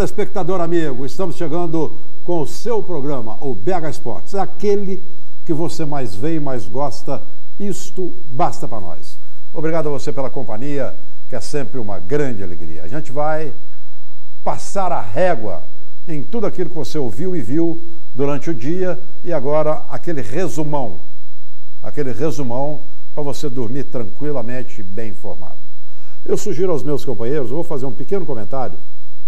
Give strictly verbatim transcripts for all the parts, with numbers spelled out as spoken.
Telespectador amigo, estamos chegando com o seu programa, o B H Esportes. É aquele que você mais vê e mais gosta, isto basta para nós. Obrigado a você pela companhia, que é sempre uma grande alegria. A gente vai passar a régua em tudo aquilo que você ouviu e viu durante o dia e agora aquele resumão, aquele resumão para você dormir tranquilamente bem informado. Eu sugiro aos meus companheiros, eu vou fazer um pequeno comentário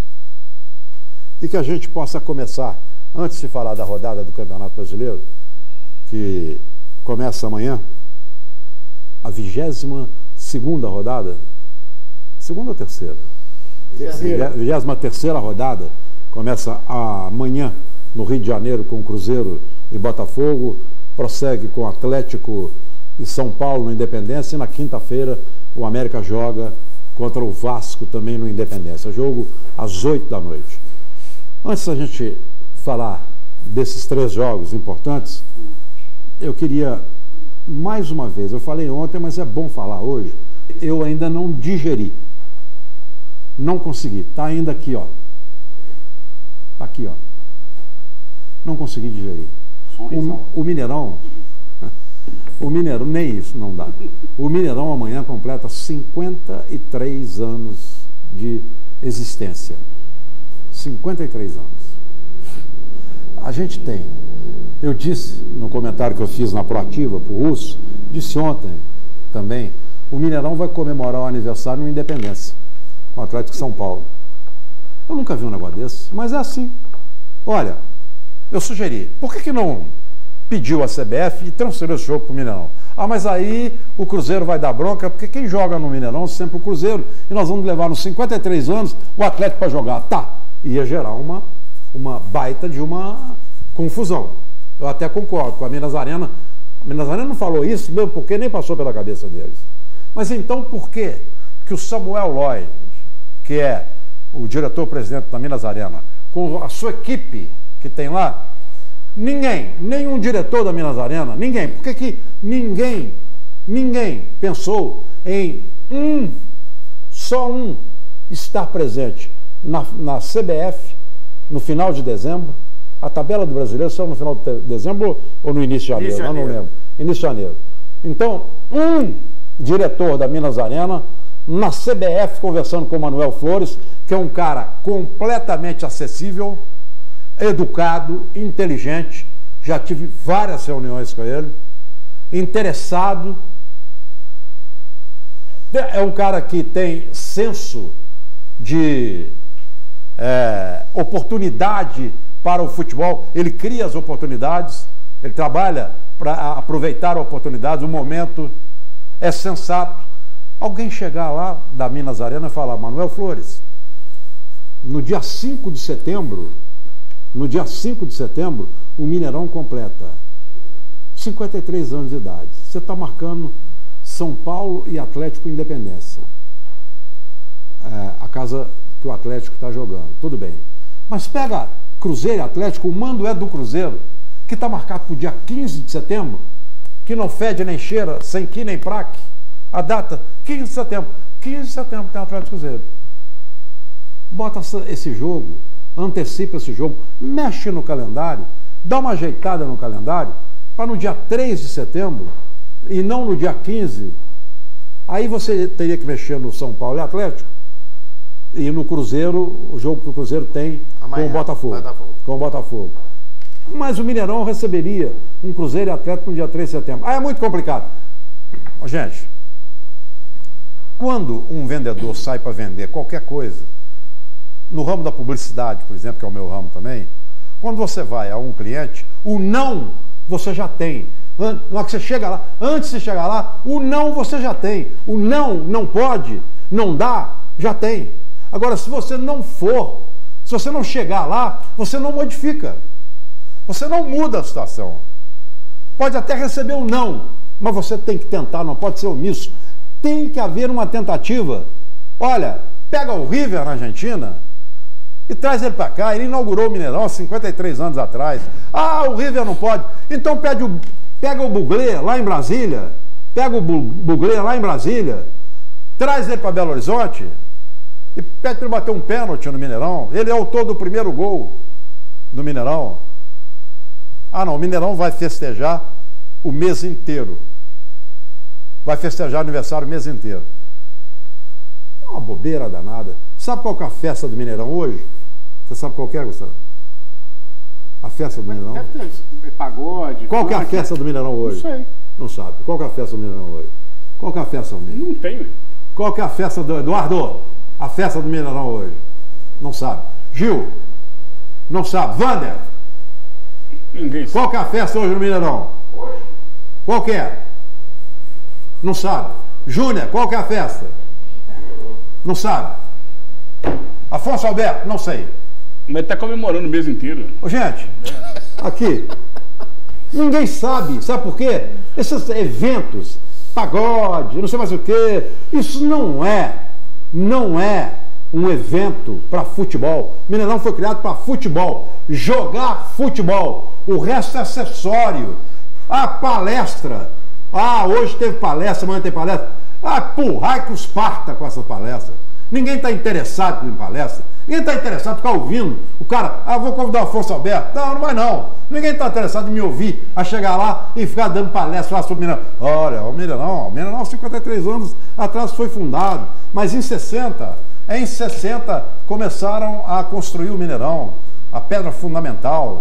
e que a gente possa começar, antes de falar da rodada do Campeonato Brasileiro, que começa amanhã, a vigésima segunda rodada, segunda ou terceira? Terceira. Vigésima terceira rodada, começa amanhã no Rio de Janeiro com Cruzeiro e Botafogo, prossegue com Atlético e São Paulo no Independência e na quinta-feira o América joga contra o Vasco também no Independência, jogo às oito da noite. Antes da gente falar desses três jogos importantes, eu queria, mais uma vez, eu falei ontem, mas é bom falar hoje, eu ainda não digeri, não consegui, tá ainda aqui, ó, tá aqui, ó, não consegui digerir. O, o Mineirão, o Mineirão, nem isso não dá, o Mineirão amanhã completa cinquenta e três anos de existência. cinquenta e três anos. A gente tem, eu disse no comentário que eu fiz na Proativa para o Russo, disse ontem também, o Mineirão vai comemorar o aniversário no Independência, com o Atlético de São Paulo. Eu nunca vi um negócio desse, mas é assim. Olha, eu sugeri, por que que não pediu a C B F e transferiu esse jogo para o Mineirão? Ah, mas aí o Cruzeiro vai dar bronca, porque quem joga no Mineirão é sempre o Cruzeiro, e nós vamos levar nos cinquenta e três anos o Atlético para jogar. Tá, ia gerar uma, uma baita de uma confusão. Eu até concordo com a Minas Arena. A Minas Arena não falou isso mesmo porque nem passou pela cabeça deles. Mas então por que que o Samuel Lloyd, que é o diretor-presidente da Minas Arena, com a sua equipe que tem lá, ninguém, nenhum diretor da Minas Arena, ninguém, por que que ninguém, ninguém pensou em um, só um, estar presente na, na C B F no final de dezembro? A tabela do brasileiro saiu no final de dezembro ou no início de janeiro? Início de janeiro. Não lembro. Início de janeiro. Então, um diretor da Minas Arena na C B F conversando com o Manuel Flores, que é um cara completamente acessível, educado, inteligente, já tive várias reuniões com ele, interessado, é um cara que tem senso de é, oportunidade para o futebol, ele cria as oportunidades, ele trabalha para aproveitar oportunidades, o momento é sensato. Alguém chegar lá da Minas Arena e falar, Manuel Flores, no dia cinco de setembro, no dia cinco de setembro, o Mineirão completa cinquenta e três anos de idade. Você está marcando São Paulo e Atlético Independência. É, a casa que o Atlético está jogando, tudo bem. Mas pega Cruzeiro e Atlético, o mando é do Cruzeiro, que está marcado para o dia quinze de setembro, que não fede nem cheira, sem que nem praque. A data, quinze de setembro. quinze de setembro tem Atlético e Cruzeiro. Bota esse jogo, antecipa esse jogo, mexe no calendário, dá uma ajeitada no calendário, para no dia três de setembro, e não no dia quinze, aí você teria que mexer no São Paulo e Atlético, e no Cruzeiro, o jogo que o Cruzeiro tem amanhã, com o Botafogo, Botafogo. Com o Botafogo. Mas o Mineirão receberia um Cruzeiro e Atlético no dia três de setembro. Ah, é muito complicado. Gente, quando um vendedor sai para vender qualquer coisa, no ramo da publicidade, por exemplo, que é o meu ramo também, quando você vai a um cliente, o não você já tem. Na hora que você chega lá, antes de chegar lá, o não você já tem. O não, não pode, não dá, já tem. Agora, se você não for, se você não chegar lá, você não modifica. Você não muda a situação. Pode até receber um não, mas você tem que tentar, não pode ser omisso. Tem que haver uma tentativa. Olha, pega o River na Argentina e traz ele para cá. Ele inaugurou o Mineirão há cinquenta e três anos atrás. Ah, o River não pode. Então pede o, pega o Buglé lá em Brasília. Pega o Buglé lá em Brasília. Traz ele para Belo Horizonte. E pede para ele bater um pênalti no Mineirão. Ele é autor do primeiro gol no Mineirão. Ah, não, o Mineirão vai festejar o mês inteiro. Vai festejar o aniversário o mês inteiro. Uma bobeira danada. Sabe qual que é a festa do Mineirão hoje? Você sabe qual que é, Gustavo? A festa do Mineirão? Deve ter pagode. Qual que é a festa do Mineirão hoje? Não sei. Não sabe. Qual que é a festa do Mineirão hoje? Qual que é a festa do Mineirão? Não tem. Qual que é a festa do Eduardo? A festa do Mineirão hoje? Não sabe. Gil? Não sabe. Wander? Ninguém sabe. Qual que é a festa hoje no Mineirão? Hoje. Qual que é? Não sabe. Júnior, qual que é a festa? Não sabe. Afonso Alberto? Não sei. Mas tá comemorando o mês inteiro. Ô, gente, aqui, ninguém sabe. Sabe por quê? Esses eventos, pagode, não sei mais o quê, isso não é, não é um evento para futebol. Mineirão foi criado para futebol, jogar futebol. O resto é acessório. Ah, palestra. Ah, hoje teve palestra, amanhã tem palestra. Ah, porra, que os parta com essas palestras. Ninguém está interessado em palestra. Ninguém está interessado em ficar ouvindo. O cara, ah, vou convidar o Afonso Alberto. Não, não vai não. Ninguém está interessado em me ouvir, a chegar lá e ficar dando palestra lá sobre o Mineirão. Olha, o Mineirão, o Mineirão, cinquenta e três anos atrás foi fundado. Mas em sessenta, em sessenta, começaram a construir o Mineirão, a pedra fundamental.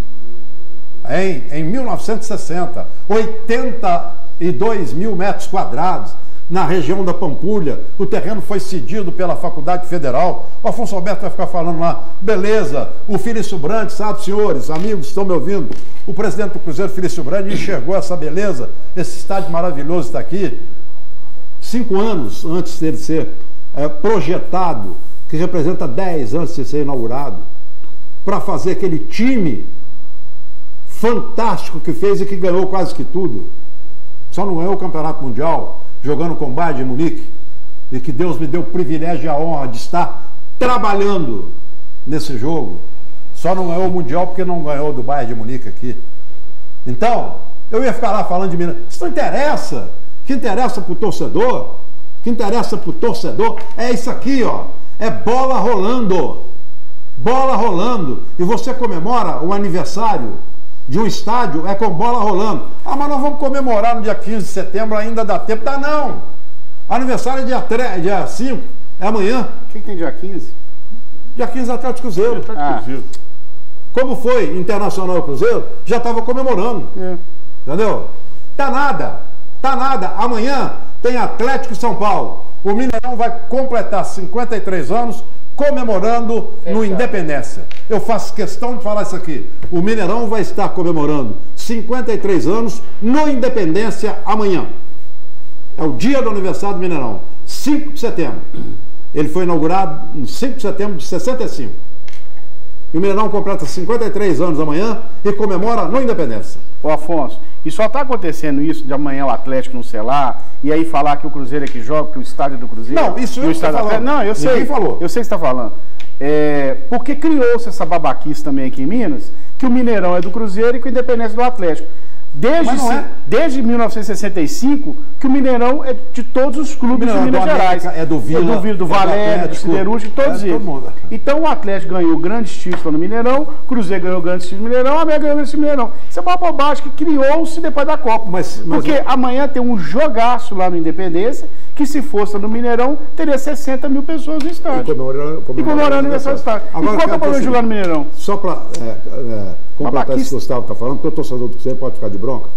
Em, em mil novecentos e sessenta, oitenta e dois mil metros quadrados. Na região da Pampulha, o terreno foi cedido pela Faculdade Federal. O Afonso Alberto vai ficar falando lá, beleza, o Felício Brandi, sabe, senhores, amigos, estão me ouvindo? O presidente do Cruzeiro, Felício Brandi, enxergou essa beleza, esse estádio maravilhoso está aqui, cinco anos antes dele ser é, projetado, que representa dez antes de ser inaugurado, para fazer aquele time fantástico que fez e que ganhou quase que tudo. Só não ganhou o Campeonato Mundial, jogando com o Bayern de Munique, e que Deus me deu o privilégio e a honra de estar trabalhando nesse jogo. Só não ganhou o Mundial porque não ganhou do Bayern de Munique aqui. Então, eu ia ficar lá falando de Minas. Isso não interessa. O que interessa para o torcedor, o que interessa para o torcedor é isso aqui, ó. É bola rolando. Bola rolando. E você comemora o aniversário de um estádio é com bola rolando. Ah, mas nós vamos comemorar no dia quinze de setembro, ainda dá tempo. Dá não. Aniversário é dia, três, dia cinco, é amanhã. O que, que tem dia quinze? Dia quinze, Atlético Cruzeiro. Ah. Como foi Internacional e Cruzeiro, já estava comemorando. É. Entendeu? Tá nada. Tá nada. Amanhã tem Atlético e São Paulo. O Mineirão vai completar cinquenta e três anos comemorando Fechado. no Independência. Eu faço questão de falar isso aqui. O Mineirão vai estar comemorando cinquenta e três anos no Independência amanhã. É o dia do aniversário do Mineirão, cinco de setembro. Ele foi inaugurado em cinco de setembro de sessenta e cinco. E o Mineirão completa cinquenta e três anos amanhã e comemora no Independência. Ô Afonso, e só está acontecendo isso de amanhã o Atlético não sei lá, e aí falar que o Cruzeiro é que joga, que o estádio é do Cruzeiro... Não, isso eu estou falando. Não, eu sei. Ninguém falou. Eu sei o que você está falando. É, porque criou-se essa babaquice também aqui em Minas, que o Mineirão é do Cruzeiro e que o Independência é do Atlético. Desde, é. desde mil novecentos e sessenta e cinco, que o Mineirão é de todos os clubes de Minas Gerais. É do Vila, é do, Vila, do é Valério, do, do Siderúrgico, todos é, eles. Todo então o Atlético ganhou grandes títulos no Mineirão, o Cruzeiro ganhou grandes títulos no Mineirão, a América ganhou grandes títulos no Mineirão. Isso é uma bobagem que criou-se depois da Copa. Mas, mas porque eu... amanhã tem um jogaço lá no Independência, que se fosse no Mineirão, teria sessenta mil pessoas no estádio. E comemorando, comemorando o aniversário do estádio. Agora, e qual é o problema de jogar no Mineirão? Só para é, é, completar isso que o Gustavo está falando, porque o torcedor do Cruzeiro pode ficar de bronca.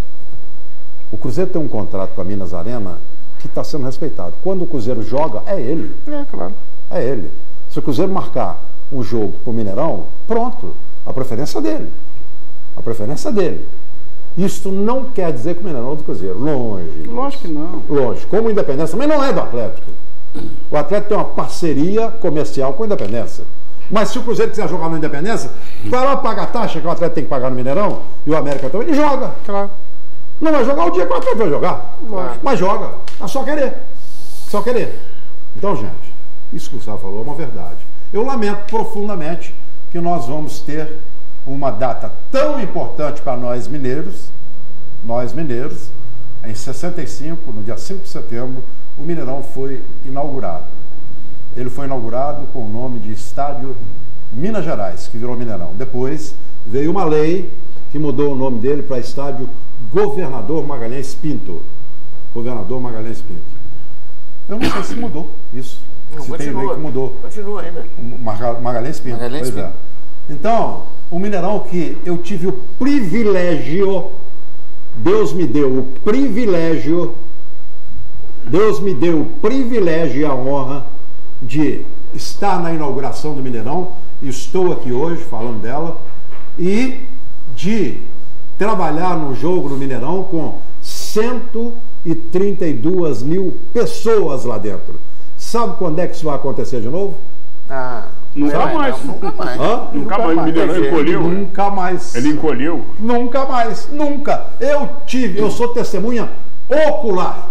O Cruzeiro tem um contrato com a Minas Arena que está sendo respeitado. Quando o Cruzeiro joga, é ele. É, claro. É ele. Se o Cruzeiro marcar um jogo para o Mineirão, pronto. A preferência dele. A preferência dele. Isso não quer dizer que o Mineirão é do Cruzeiro. Longe. Lógico que não. Longe. Como o Independência também não é do Atlético. O Atlético tem uma parceria comercial com a Independência. Mas se o Cruzeiro quiser jogar no Independência, vai lá pagar a taxa que o Atlético tem que pagar no Mineirão, e o América também, e joga. Claro. Não vai jogar o dia que o Atlético vai jogar. Lógico. Mas joga. É só querer. Só querer. Então, gente, isso que o Gustavo falou é uma verdade. Eu lamento profundamente que nós vamos ter uma data tão importante para nós mineiros, nós mineiros, em sessenta e cinco, no dia cinco de setembro, o Mineirão foi inaugurado. ele foi inaugurado com o nome de Estádio Minas Gerais, que virou Mineirão. Depois veio uma lei que mudou o nome dele para Estádio Governador Magalhães Pinto. Governador Magalhães Pinto. Eu não sei se mudou isso. Não, se continua, tem lei que mudou. Continua ainda. Magalhães Pinto. Magalhães pois Pinto. É. Então, o Mineirão que eu tive o privilégio, Deus me deu o privilégio, Deus me deu o privilégio e a honra de estar na inauguração do Mineirão, e estou aqui hoje falando dela, e de trabalhar no jogo no Mineirão com cento e trinta e duas mil pessoas lá dentro. Sabe quando é que isso vai acontecer de novo? Ah, nunca vai, mais. não, nunca mais. Hã? Nunca, nunca mais. O Mineirão encolheu. Nunca mais. Ele encolheu. Nunca mais. Nunca. Eu tive, eu sou testemunha ocular.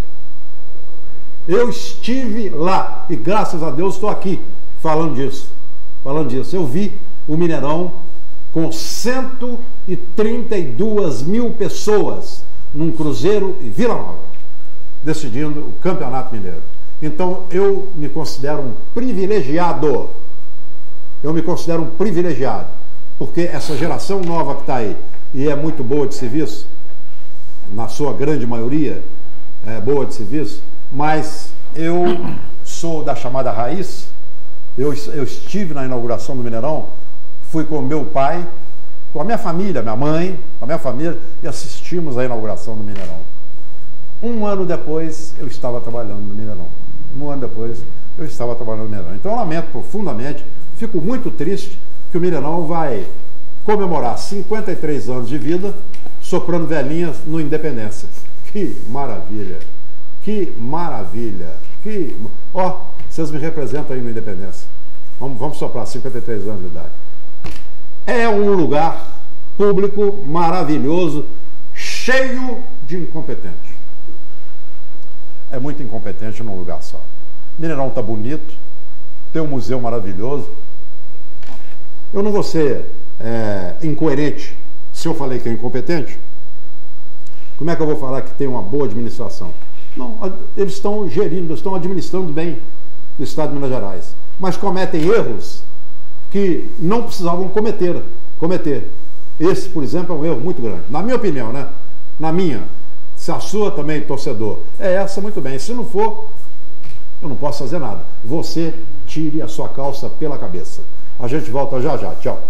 Eu estive lá e graças a Deus estou aqui falando disso. Falando disso. Eu vi o Mineirão com cento e trinta e duas mil pessoas num Cruzeiro e Vila Nova, decidindo o Campeonato Mineiro. Então eu me considero um privilegiado. Eu me considero um privilegiado, porque essa geração nova que está aí, e é muito boa de serviço, na sua grande maioria, é boa de serviço, mas eu sou da chamada raiz. Eu, eu estive na inauguração do Mineirão, fui com meu pai, com a minha família, minha mãe, com a minha família, e assistimos à inauguração do Mineirão. Um ano depois, eu estava trabalhando no Mineirão. Um ano depois, eu estava trabalhando no Mineirão. Então, eu lamento profundamente, fico muito triste que o Mineirão vai comemorar cinquenta e três anos de vida soprando velhinhas no Independência. Que maravilha! Que maravilha! Que... Ó, vocês me representam aí no Independência. Vamos, vamos soprar cinquenta e três anos de idade. É um lugar público maravilhoso, cheio de incompetentes. É muito incompetente num lugar só. Mineirão tá bonito, tem um museu maravilhoso. Eu não vou ser é, incoerente se eu falei que é incompetente. Como é que eu vou falar que tem uma boa administração? Não, eles estão gerindo, estão administrando bem o Estado de Minas Gerais, mas cometem erros que não precisavam cometer, cometer. Esse, por exemplo, é um erro muito grande. Na minha opinião, né? Na minha. Se a sua também, torcedor, é essa, muito bem. Se não for, eu não posso fazer nada. Você tire a sua calça pela cabeça. A gente volta já já. Tchau.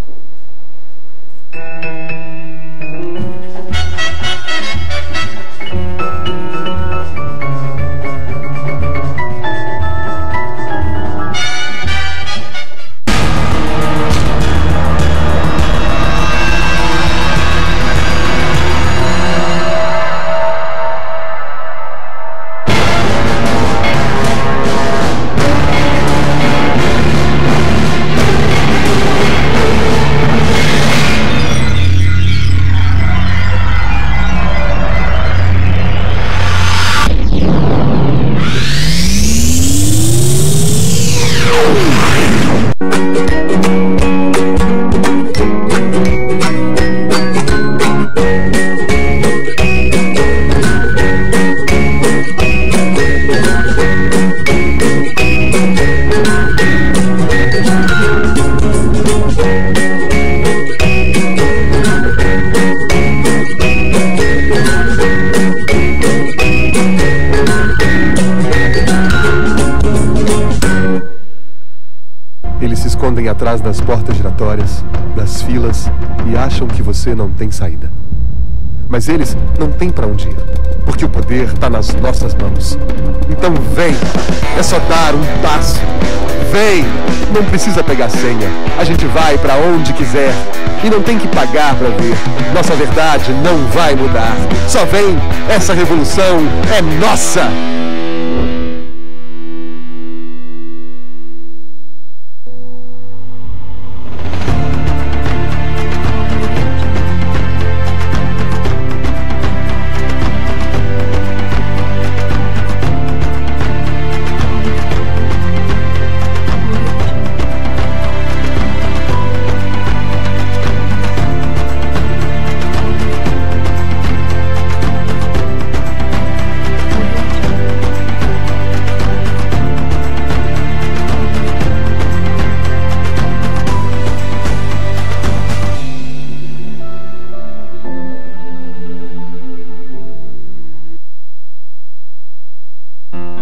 Atrás das portas giratórias, das filas, e acham que você não tem saída. Mas eles não têm para onde ir, porque o poder está nas nossas mãos. Então vem, é só dar um passo. Vem, não precisa pegar senha, a gente vai para onde quiser e não tem que pagar para ver. Nossa verdade não vai mudar. Só vem, essa revolução é nossa!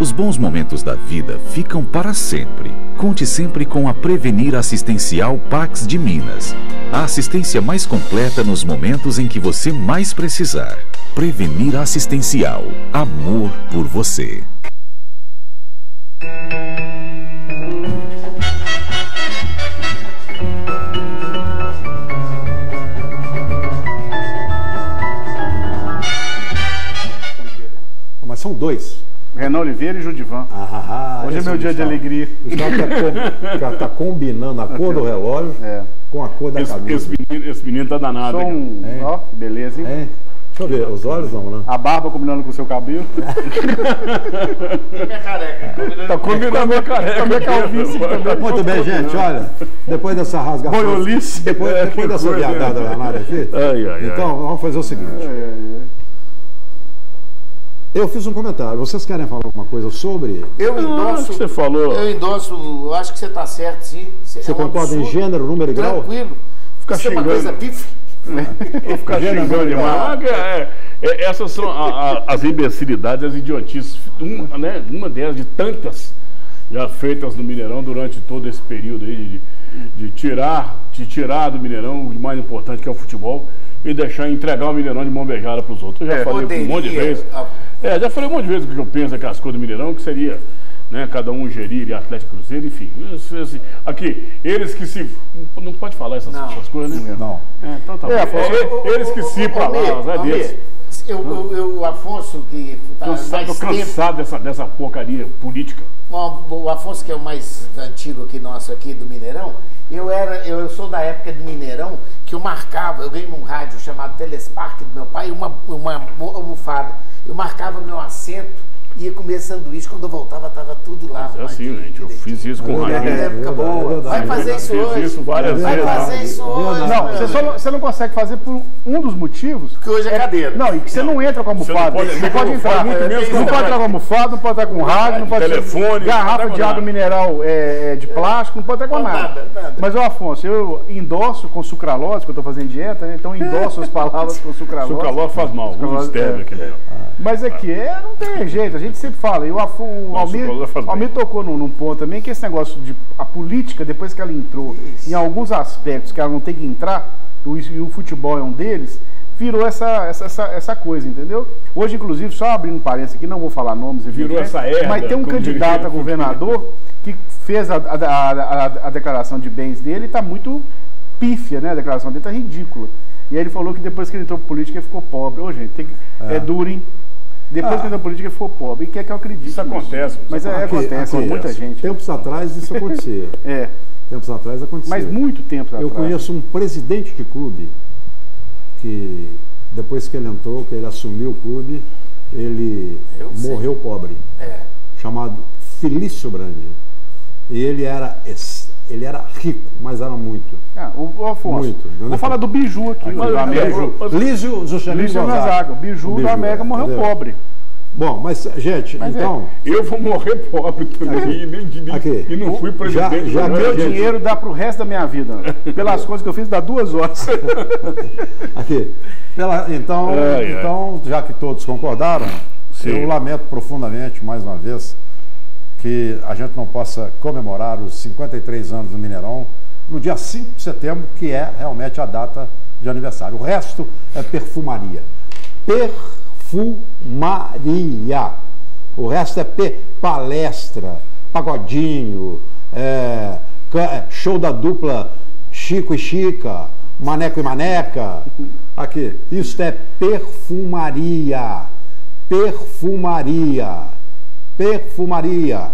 Os bons momentos da vida ficam para sempre. Conte sempre com a Prevenir Assistencial Pax de Minas. A assistência mais completa nos momentos em que você mais precisar. Prevenir Assistencial. Amor por você. Mas são dois. Renan Oliveira e Judivan. Ah, hoje é meu dia de alegria. O cara está combinando a cor do relógio é. com a cor da esse, camisa. Esse menino, esse menino tá danado. Um, é. Ó, beleza, hein? É. Deixa eu ver, os olhos não, né? A barba combinando com o seu cabelo. E minha careca. Tá combinando a minha careca. A minha calvície também. Muito bem, gente, olha, depois dessa rasgação. Boiolice. Depois, depois dessa viadada danada aqui. Ai, ai, então, ai. vamos fazer o seguinte. Ai, ai, ai. Eu fiz um comentário. Vocês querem falar alguma coisa sobre? Eu endosso. Ah, você falou. Eu endosso. Eu acho que você está certo, sim. Você, você é um concorda absurdo. Em gênero, número e grau? Tranquilo. Fica xingando. É uma coisa pife. Vou ficar xingando demais. É, é, essas são a, a, as imbecilidades, as idiotices. Uma, né, uma delas de tantas já feitas no Mineirão durante todo esse período aí de, de tirar, de tirar do Mineirão o mais importante que é o futebol e deixar entregar o Mineirão de mão beijada para os outros. Eu já é, falei poderia, um monte de vezes. A... É, já falei um monte de vezes o que eu penso daquelas coisas do Mineirão, que seria, né, cada um gerir e Atlético Cruzeiro, enfim. Assim, aqui, eles que se... Não pode falar essas, essas coisas, né? Não. É, então tá é, bom. É, é, eles que se para lá, é deles. Eu, eu, eu, o Afonso, que tá cansado, mais cansado dessa, dessa porcaria política. O Afonso, que é o mais antigo aqui nosso aqui do Mineirão, eu era, eu sou da época do Mineirão que eu marcava, eu ganhei um rádio chamado Telespark do meu pai, uma, uma almofada. Eu marcava meu assento, ia comer sanduíche, quando eu voltava estava tudo lá. É assim, gente, eu fiz isso com o rádio. É época boa. Vai fazer isso hoje. Fiz isso várias Vai vezes. Vai fazer isso hoje. Não, você, só, você não consegue fazer por um dos motivos. Porque hoje é cadeira. Não, e que você não, não entra com a almofada. Você não pode, não pode entrar. Muito é, menos não pode entrar com a almofada, não pode entrar com rádio, não pode telefone, garrafa de água mineral é, de plástico, não pode entrar com nada. nada. Mas, ô Afonso, eu endosso com sucralose, que eu estou fazendo dieta, né? Então endosso as palavras com sucralose. Sucralose faz mal, sucralose é, aqui mesmo. Mas aqui é, não tem jeito, a gente sempre fala. E o, o Almir, Almir tocou num, num ponto também, que esse negócio de a política, depois que ela entrou Isso. em alguns aspectos que ela não tem que entrar, o, e o futebol é um deles, virou essa, essa, essa, essa coisa, entendeu? Hoje, inclusive, só abrindo um parênteses aqui, não vou falar nomes, virou essa erva, mas tem um candidato a governador que fez a, a, a, a declaração de bens dele e está muito pífia, né? A declaração dele está ridícula. E aí ele falou que depois que ele entrou para política, ele ficou pobre. Ô, gente, tem que, é. é duro, hein? Depois ah. que entrou na política, ele ficou pobre. E quer que eu acredite? Isso acontece. Mas é, aqui, acontece com muita gente. Tempos atrás isso acontecia. é. Tempos atrás acontecia. Mas muito tempo atrás. Eu conheço um presidente de clube que, depois que ele entrou, que ele assumiu o clube, ele eu morreu sei. pobre. É. Chamado Felício Brandi. E ele era... Ele era rico, mas era muito. Ah, o, o Afonso, muito. Vou falar do Biju aqui. aqui do América. Lísio Juscelino Gonzaga. O Biju, Biju do América morreu entendeu? pobre. Bom, mas, gente, mas então... É. Eu vou morrer pobre também aqui, e, nem, nem, aqui. e não fui presidente. Já, já meu gente... dinheiro dá pro resto da minha vida. Pelas coisas que eu fiz, dá duas horas. Aqui. Pela, então, é, então é. já que todos concordaram, Sim. eu lamento profundamente, mais uma vez, que a gente não possa comemorar os cinquenta e três anos do Mineirão no dia cinco de setembro, que é realmente a data de aniversário. O resto é perfumaria. Perfumaria. O resto é pe palestra, pagodinho, é, show da dupla Chico e Chica, Maneco e Maneca. Aqui, isso é perfumaria. Perfumaria. Perfumaria.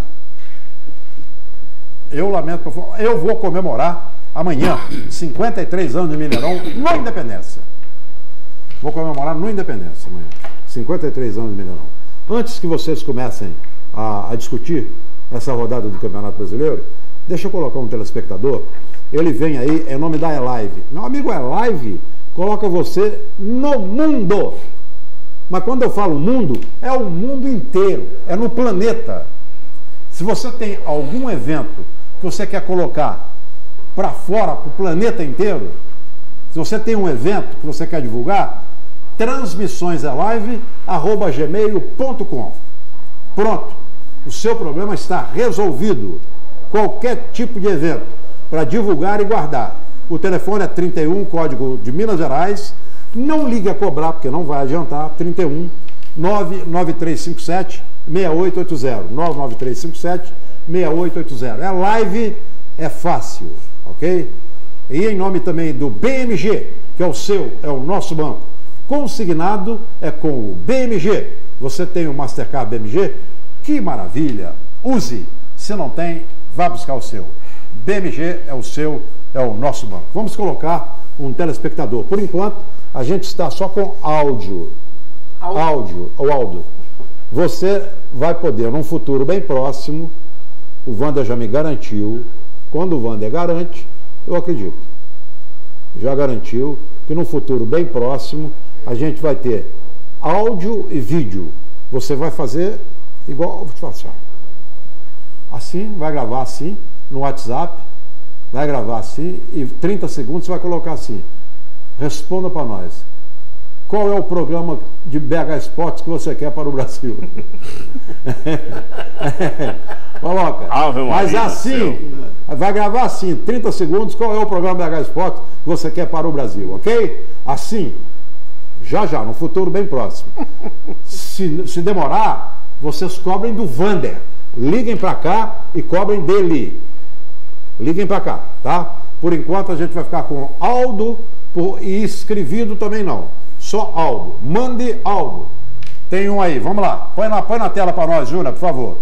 Eu lamento, eu vou comemorar amanhã cinquenta e três anos de Mineirão na Independência. Vou comemorar no Independência amanhã, cinquenta e três anos de Mineirão. Antes que vocês comecem a, a discutir essa rodada do Campeonato Brasileiro, deixa eu colocar um telespectador. Ele vem aí, em nome da Elive. Meu amigo, Elive coloca você no mundo. Mas quando eu falo mundo, é o mundo inteiro, é no planeta. Se você tem algum evento que você quer colocar para fora, para o planeta inteiro, se você tem um evento que você quer divulgar, transmissões elive arroba gmail ponto com. Pronto. o seu problema está resolvido. Qualquer tipo de evento, para divulgar e guardar. O telefone é trinta e um, código de Minas Gerais. Não ligue a cobrar, porque não vai adiantar. trinta e um, nove nove três cinco sete, seis oito oito zero. nove nove três cinco sete, seis oito oito zero. É live, é fácil, ok? E em nome também do B M G, que é o seu, é o nosso banco. Consignado é com o B M G. Você tem o Mastercard B M G? Que maravilha! Use. Se não tem, vá buscar o seu. B M G é o seu, é o nosso banco. Vamos colocar um telespectador. Por enquanto, a gente está só com áudio. Áudio. Áudio, ou áudio. Você vai poder, num futuro bem próximo, o Wander já me garantiu, quando o Wander garante, eu acredito, já garantiu que num futuro bem próximo, a gente vai ter áudio e vídeo. Você vai fazer igual, vou te falar assim, ó. Assim, vai gravar assim, no WhatsApp, vai gravar assim, e trinta segundos você vai colocar assim, responda para nós, qual é o programa de B H Sports que você quer para o Brasil? Coloca, mas assim, vai gravar assim, trinta segundos, qual é o programa B H Sports que você quer para o Brasil, ok? Assim, já já, no futuro bem próximo. Se, se demorar, vocês cobrem do Wander. Liguem para cá e cobrem dele. Liguem para cá, tá? Por enquanto a gente vai ficar com Aldo por, e escrevido também não. Só Aldo. Mande Aldo. Tem um aí, vamos lá. Põe na, põe na tela para nós, Júnior, por favor.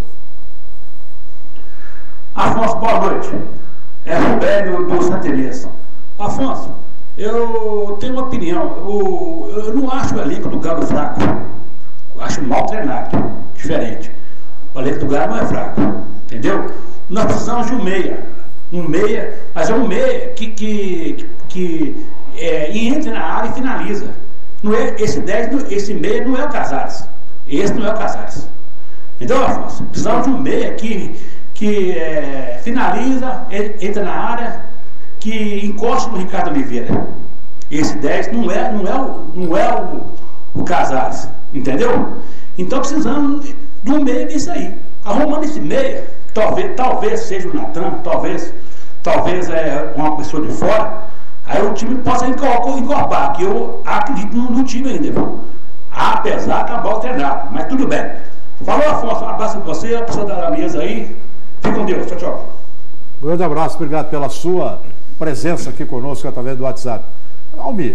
Afonso, boa noite. É Rubélio do Santa Inês. Afonso, eu tenho uma opinião. Eu, eu não acho o elenco do Galo fraco. Eu acho mal treinado. Diferente. O elenco do Galo não é fraco. Entendeu? Nós precisamos de um meia. Um meia, mas é um meia que, que, que é, entra na área e finaliza. Não é, esse dez, esse meia não é o Casares. Esse não é o Casares. Entendeu, Afonso? Precisamos de um meia que, que é, finaliza, entra na área, que encosta no Ricardo Oliveira. Esse dez não é, não é, o, não é o, o Casares. Entendeu? Então precisamos de um meia nisso aí. Arrumando esse meia, talvez, talvez seja o Natan, talvez, talvez é uma pessoa de fora, aí o time possa encorpar, que eu acredito no, no time ainda, viu? Apesar de estar mal treinado, mas tudo bem. Falou, Afonso, um abraço pra você, a pessoa da mesa aí, fica com Deus, tchau, tchau. Um grande abraço, obrigado pela sua presença aqui conosco através do WhatsApp. Almir,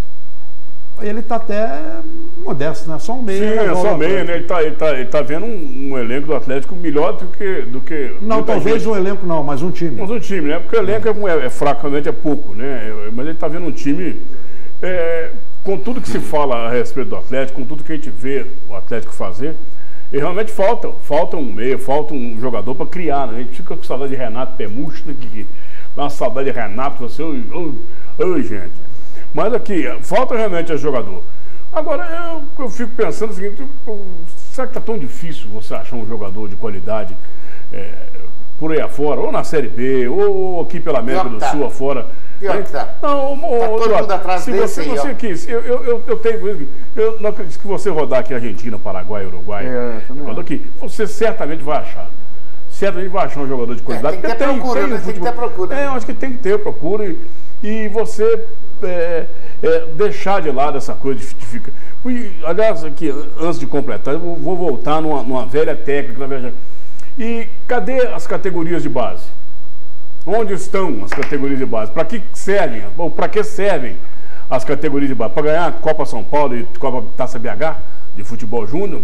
ele está até modesto, né? Só um meia. Sim, é só um meia, né? Ele está ele tá, ele tá vendo um, um elenco do Atlético melhor do que... Do que não, talvez um elenco não, mas um time. Mas um time, né? Porque o elenco é, é fraco, realmente é pouco, né? Mas ele está vendo um time... É, com tudo que se fala a respeito do Atlético, com tudo que a gente vê o Atlético fazer, e realmente falta, falta um meia, falta um jogador para criar, né? A gente fica com saudade de Renato Pemucho, né? Que dá uma saudade de Renato, você... Oi, oi, gente... Mas aqui, falta realmente a jogador. Agora, eu, eu fico pensando o seguinte, eu, será que está tão difícil você achar um jogador de qualidade é, por aí afora, ou na Série B, ou, ou aqui pela América do Sul afora? Pior que tá. Não, tá ô, todo mundo atrás se desse você, aí, você quis, eu, eu, eu tenho, eu não acredito que você rodar aqui Argentina, Paraguai, Uruguai, é, quando aqui, você certamente vai achar. Certamente vai achar um jogador de qualidade. É, tem que ter tem, procura, tem, né? Tem que ter procura. É, eu acho que tem que ter procura e, e você... É, é, deixar de lado essa coisa de ficar. Aliás, aqui, antes de completar, eu vou voltar numa, numa velha técnica, na verdade. E cadê as categorias de base? Onde estão as categorias de base? Para que servem? Ou para que servem as categorias de base? Para ganhar a Copa São Paulo e Copa Taça B H de futebol júnior?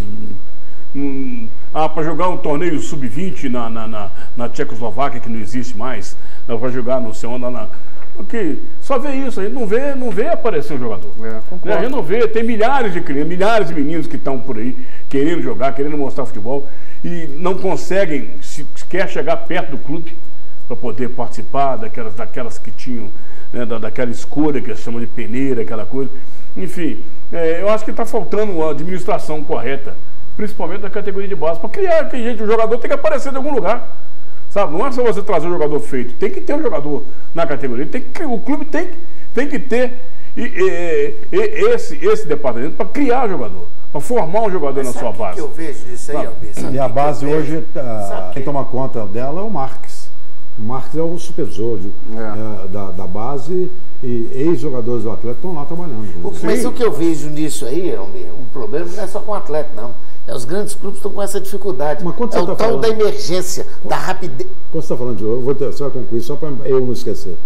Hum, ah, para jogar um torneio sub vinte na, na, na, na Tchecoslováquia, que não existe mais, para jogar no sei onde, na. Porque só vê isso, a gente não vê, não vê aparecer um jogador. É, a gente não vê, tem milhares de crianças, milhares de meninos que estão por aí querendo jogar, querendo mostrar futebol e não conseguem sequer chegar perto do clube para poder participar daquelas, daquelas que tinham, né, da, daquela escolha que eles chamam de peneira, aquela coisa. Enfim, é, eu acho que está faltando uma administração correta, principalmente da categoria de base, para criar que gente, o jogador tem que aparecer de algum lugar. Sabe? Não é só você trazer um jogador feito, tem que ter um jogador na categoria, tem que, o clube tem, tem que ter e, e, e, esse, esse departamento para criar jogador, para formar um jogador Mas na sua base. O que eu vejo disso aí, Albir? E a base hoje, uh, quem toma conta dela é o Marques. O Marques é o supervisor de, é. uh, da, da base e ex-jogadores do Atlético estão lá trabalhando. O, mas o que eu vejo nisso aí, Albir, um problema não é só com o Atlético, não. É, os grandes clubes estão com essa dificuldade. Mas quando é você o tá tal falando, da emergência, quando, da rapidez. Quando você está falando de eu vou ter, só concluir, só para eu não esquecer.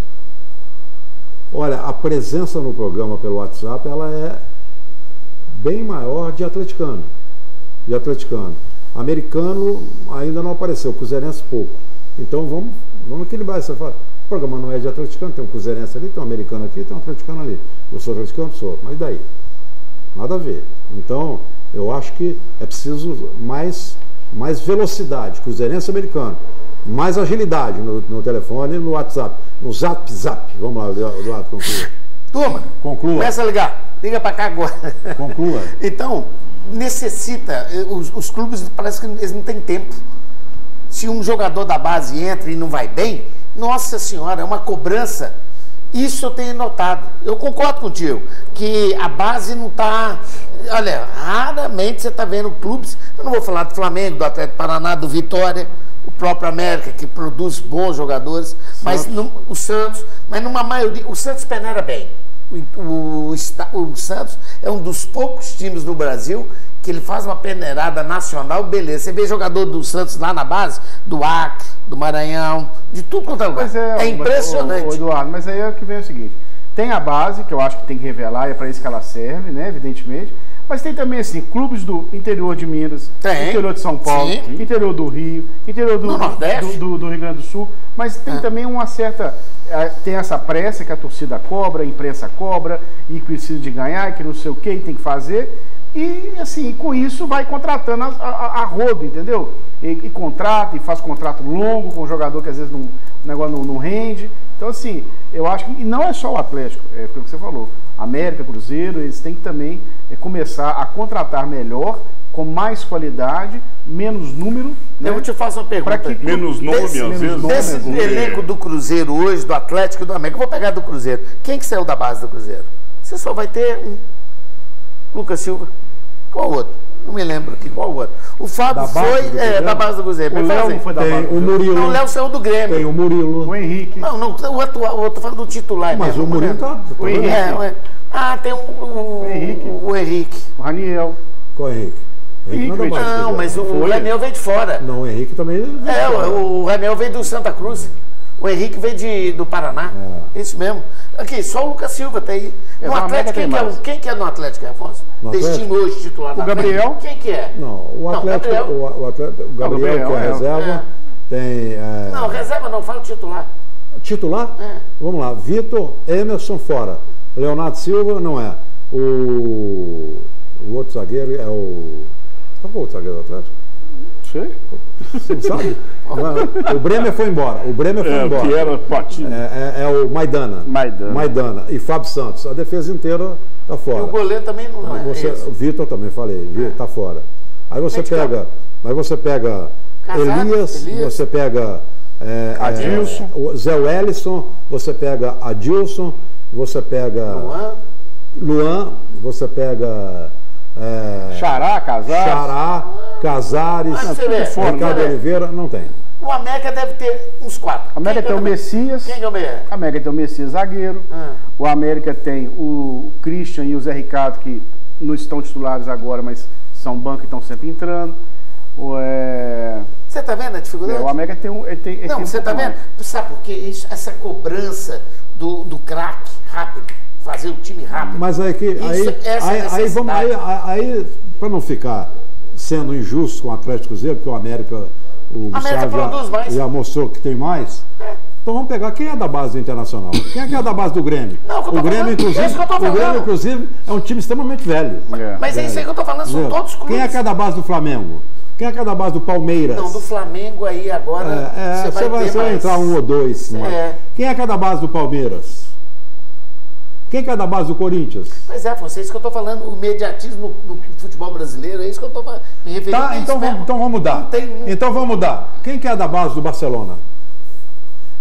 Olha, a presença no programa pelo WhatsApp, ela é bem maior de atleticano. De atleticano. Americano ainda não apareceu, cruzeirense pouco. Então vamos, vamos equilibrar essa fala. O programa não é de atleticano, tem um cruzeirense ali, tem um americano aqui, tem um atleticano ali. Eu sou atleticano, sou. Mas daí? Nada a ver. Então, eu acho que é preciso mais, mais velocidade, cruzeirense americano. Mais agilidade no, no telefone e no WhatsApp. No zap, zap. Vamos lá, Eduardo, conclua. Turma, conclua. Começa a ligar. Liga pra cá agora. Conclua. Então, necessita, os, os clubes parece que eles não têm tempo. Se um jogador da base entra e não vai bem, nossa senhora, é uma cobrança. Isso eu tenho notado. Eu concordo contigo, que a base não está... Olha, raramente você está vendo clubes... Eu não vou falar do Flamengo, do Atlético Paraná, do Vitória, o próprio América, que produz bons jogadores, Santos. mas no, o Santos, mas numa maioria... O Santos peneira bem. O, o, o Santos é um dos poucos times no Brasil que ele faz uma peneirada nacional, beleza. Você vê jogador do Santos lá na base, do Acre, do Maranhão, de tudo quanto é lugar. Mas é, é impressionante. O, o Eduardo, mas aí é o que vem o seguinte, tem a base, que eu acho que tem que revelar, e é para isso que ela serve, né, evidentemente, mas tem também, assim, clubes do interior de Minas, tem. interior de São Paulo, Sim. interior do Rio, interior do, do, do, do Rio Grande do Sul, mas tem ah. também uma certa... Tem essa pressa que a torcida cobra, a imprensa cobra, e precisa de ganhar, e que não sei o que, e tem que fazer... E, assim, com isso vai contratando a, a, a rodo, entendeu? E, e contrata, e faz contrato longo com o jogador que às vezes não, o negócio não, não rende. Então, assim, eu acho que... E não é só o Atlético, é pelo que você falou. América, Cruzeiro, eles têm que também é, começar a contratar melhor, com mais qualidade, menos número. Né? Eu vou te fazer uma pergunta. Que, menos nome, desse, às vezes. Desse nome, elenco do Cruzeiro hoje, do Atlético e do América, eu vou pegar do Cruzeiro. Quem que saiu da base do Cruzeiro? Você só vai ter um... Lucas Silva. Qual outro? Não me lembro aqui. Qual outro? O Fábio foi é, da base do Cruzeiro. O Léo não foi da base do Cruzeiro. O Murilo. Não, o Léo saiu do Grêmio. Tem o Murilo. O Henrique. Não, não, o atual, eu tô falando do titular. Mas mesmo, o Murilo tá... O Henrique. É, o, ah, tem o, o, o Henrique. O Henrique. O Raniel. Qual é o Henrique? Henrique não, não, não mas o, o Raniel veio de fora. Não, o Henrique também veio É, o, o Raniel veio do Santa Cruz. O Henrique veio de, do Paraná. É. Isso mesmo. Aqui, só o Lucas Silva tá aí. No é, Atlético, quem que, é, quem que é no Atlético, Afonso? Desse time hoje titular O Gabriel. Quem que é? Não, o Atlético, não, o, o, Atlético, o Gabriel, Gabriel que é, é reserva. É. Tem... É... Não, reserva não, fala o titular. Titular? É. Vamos lá. Vitor, Emerson fora. Leonardo Silva não é. O, o outro zagueiro é o... Qual é o outro zagueiro do Atlético? Sei. Você não sabe? O Bremer foi embora. O Bremer foi é, embora. Que era patinho. É, é, é o Maidana. Maidana. Maidana. E Fábio Santos. A defesa inteira tá fora. E o goleiro também não é. Você, o Vitor também, falei. Vitor tá fora. Aí você pega. Aí você pega Casado, Elias, Elias, você pega é, Adilson, é, o Zé Wellison, você pega Adilson, você pega Luan, Luan você pega é, Xará, Casares, Xará, Casares, ah, Ricardo Oliveira, não tem. O América deve ter uns quatro. O América tem o Messias. Quem é o Messias? O América tem o Messias zagueiro. Ah. O América tem o Christian e o Zé Ricardo, que não estão titulares agora, mas são banco e estão sempre entrando. O, é... Você tá vendo a dificuldade? É, o América tem um. Ele tem, ele não, tem um você tá vendo? Mais. Sabe por quê? Isso, essa cobrança do, do craque rápido, fazer o time rápido. Mas aí que. Isso, aí, essa aí, aí, vamos, aí, aí para não ficar sendo injusto com o Atlético Cruzeiro, porque o América. O América produz já, mais. já mostrou que tem mais. É. Então vamos pegar quem é da base do Internacional. Quem é que é da base do Grêmio? Não, o Grêmio, inclusive, é o Grêmio, inclusive, é um time extremamente velho. Mas, mas é isso aí que eu tô falando, são todos clubes. Quem é que é da base do Flamengo? Quem é que é da base do Palmeiras? Não, do Flamengo aí agora. É, é, você vai, vai, você vai entrar um ou dois. É. Quem é que é da base do Palmeiras? Quem que é da base do Corinthians? Pois é, Afonso, é isso que eu estou falando, o mediatismo no, no futebol brasileiro, é isso que eu estou me referindo. Tá, então vamos, então vamos mudar. Não tem... Então vamos mudar. Quem que é da base do Barcelona? Quem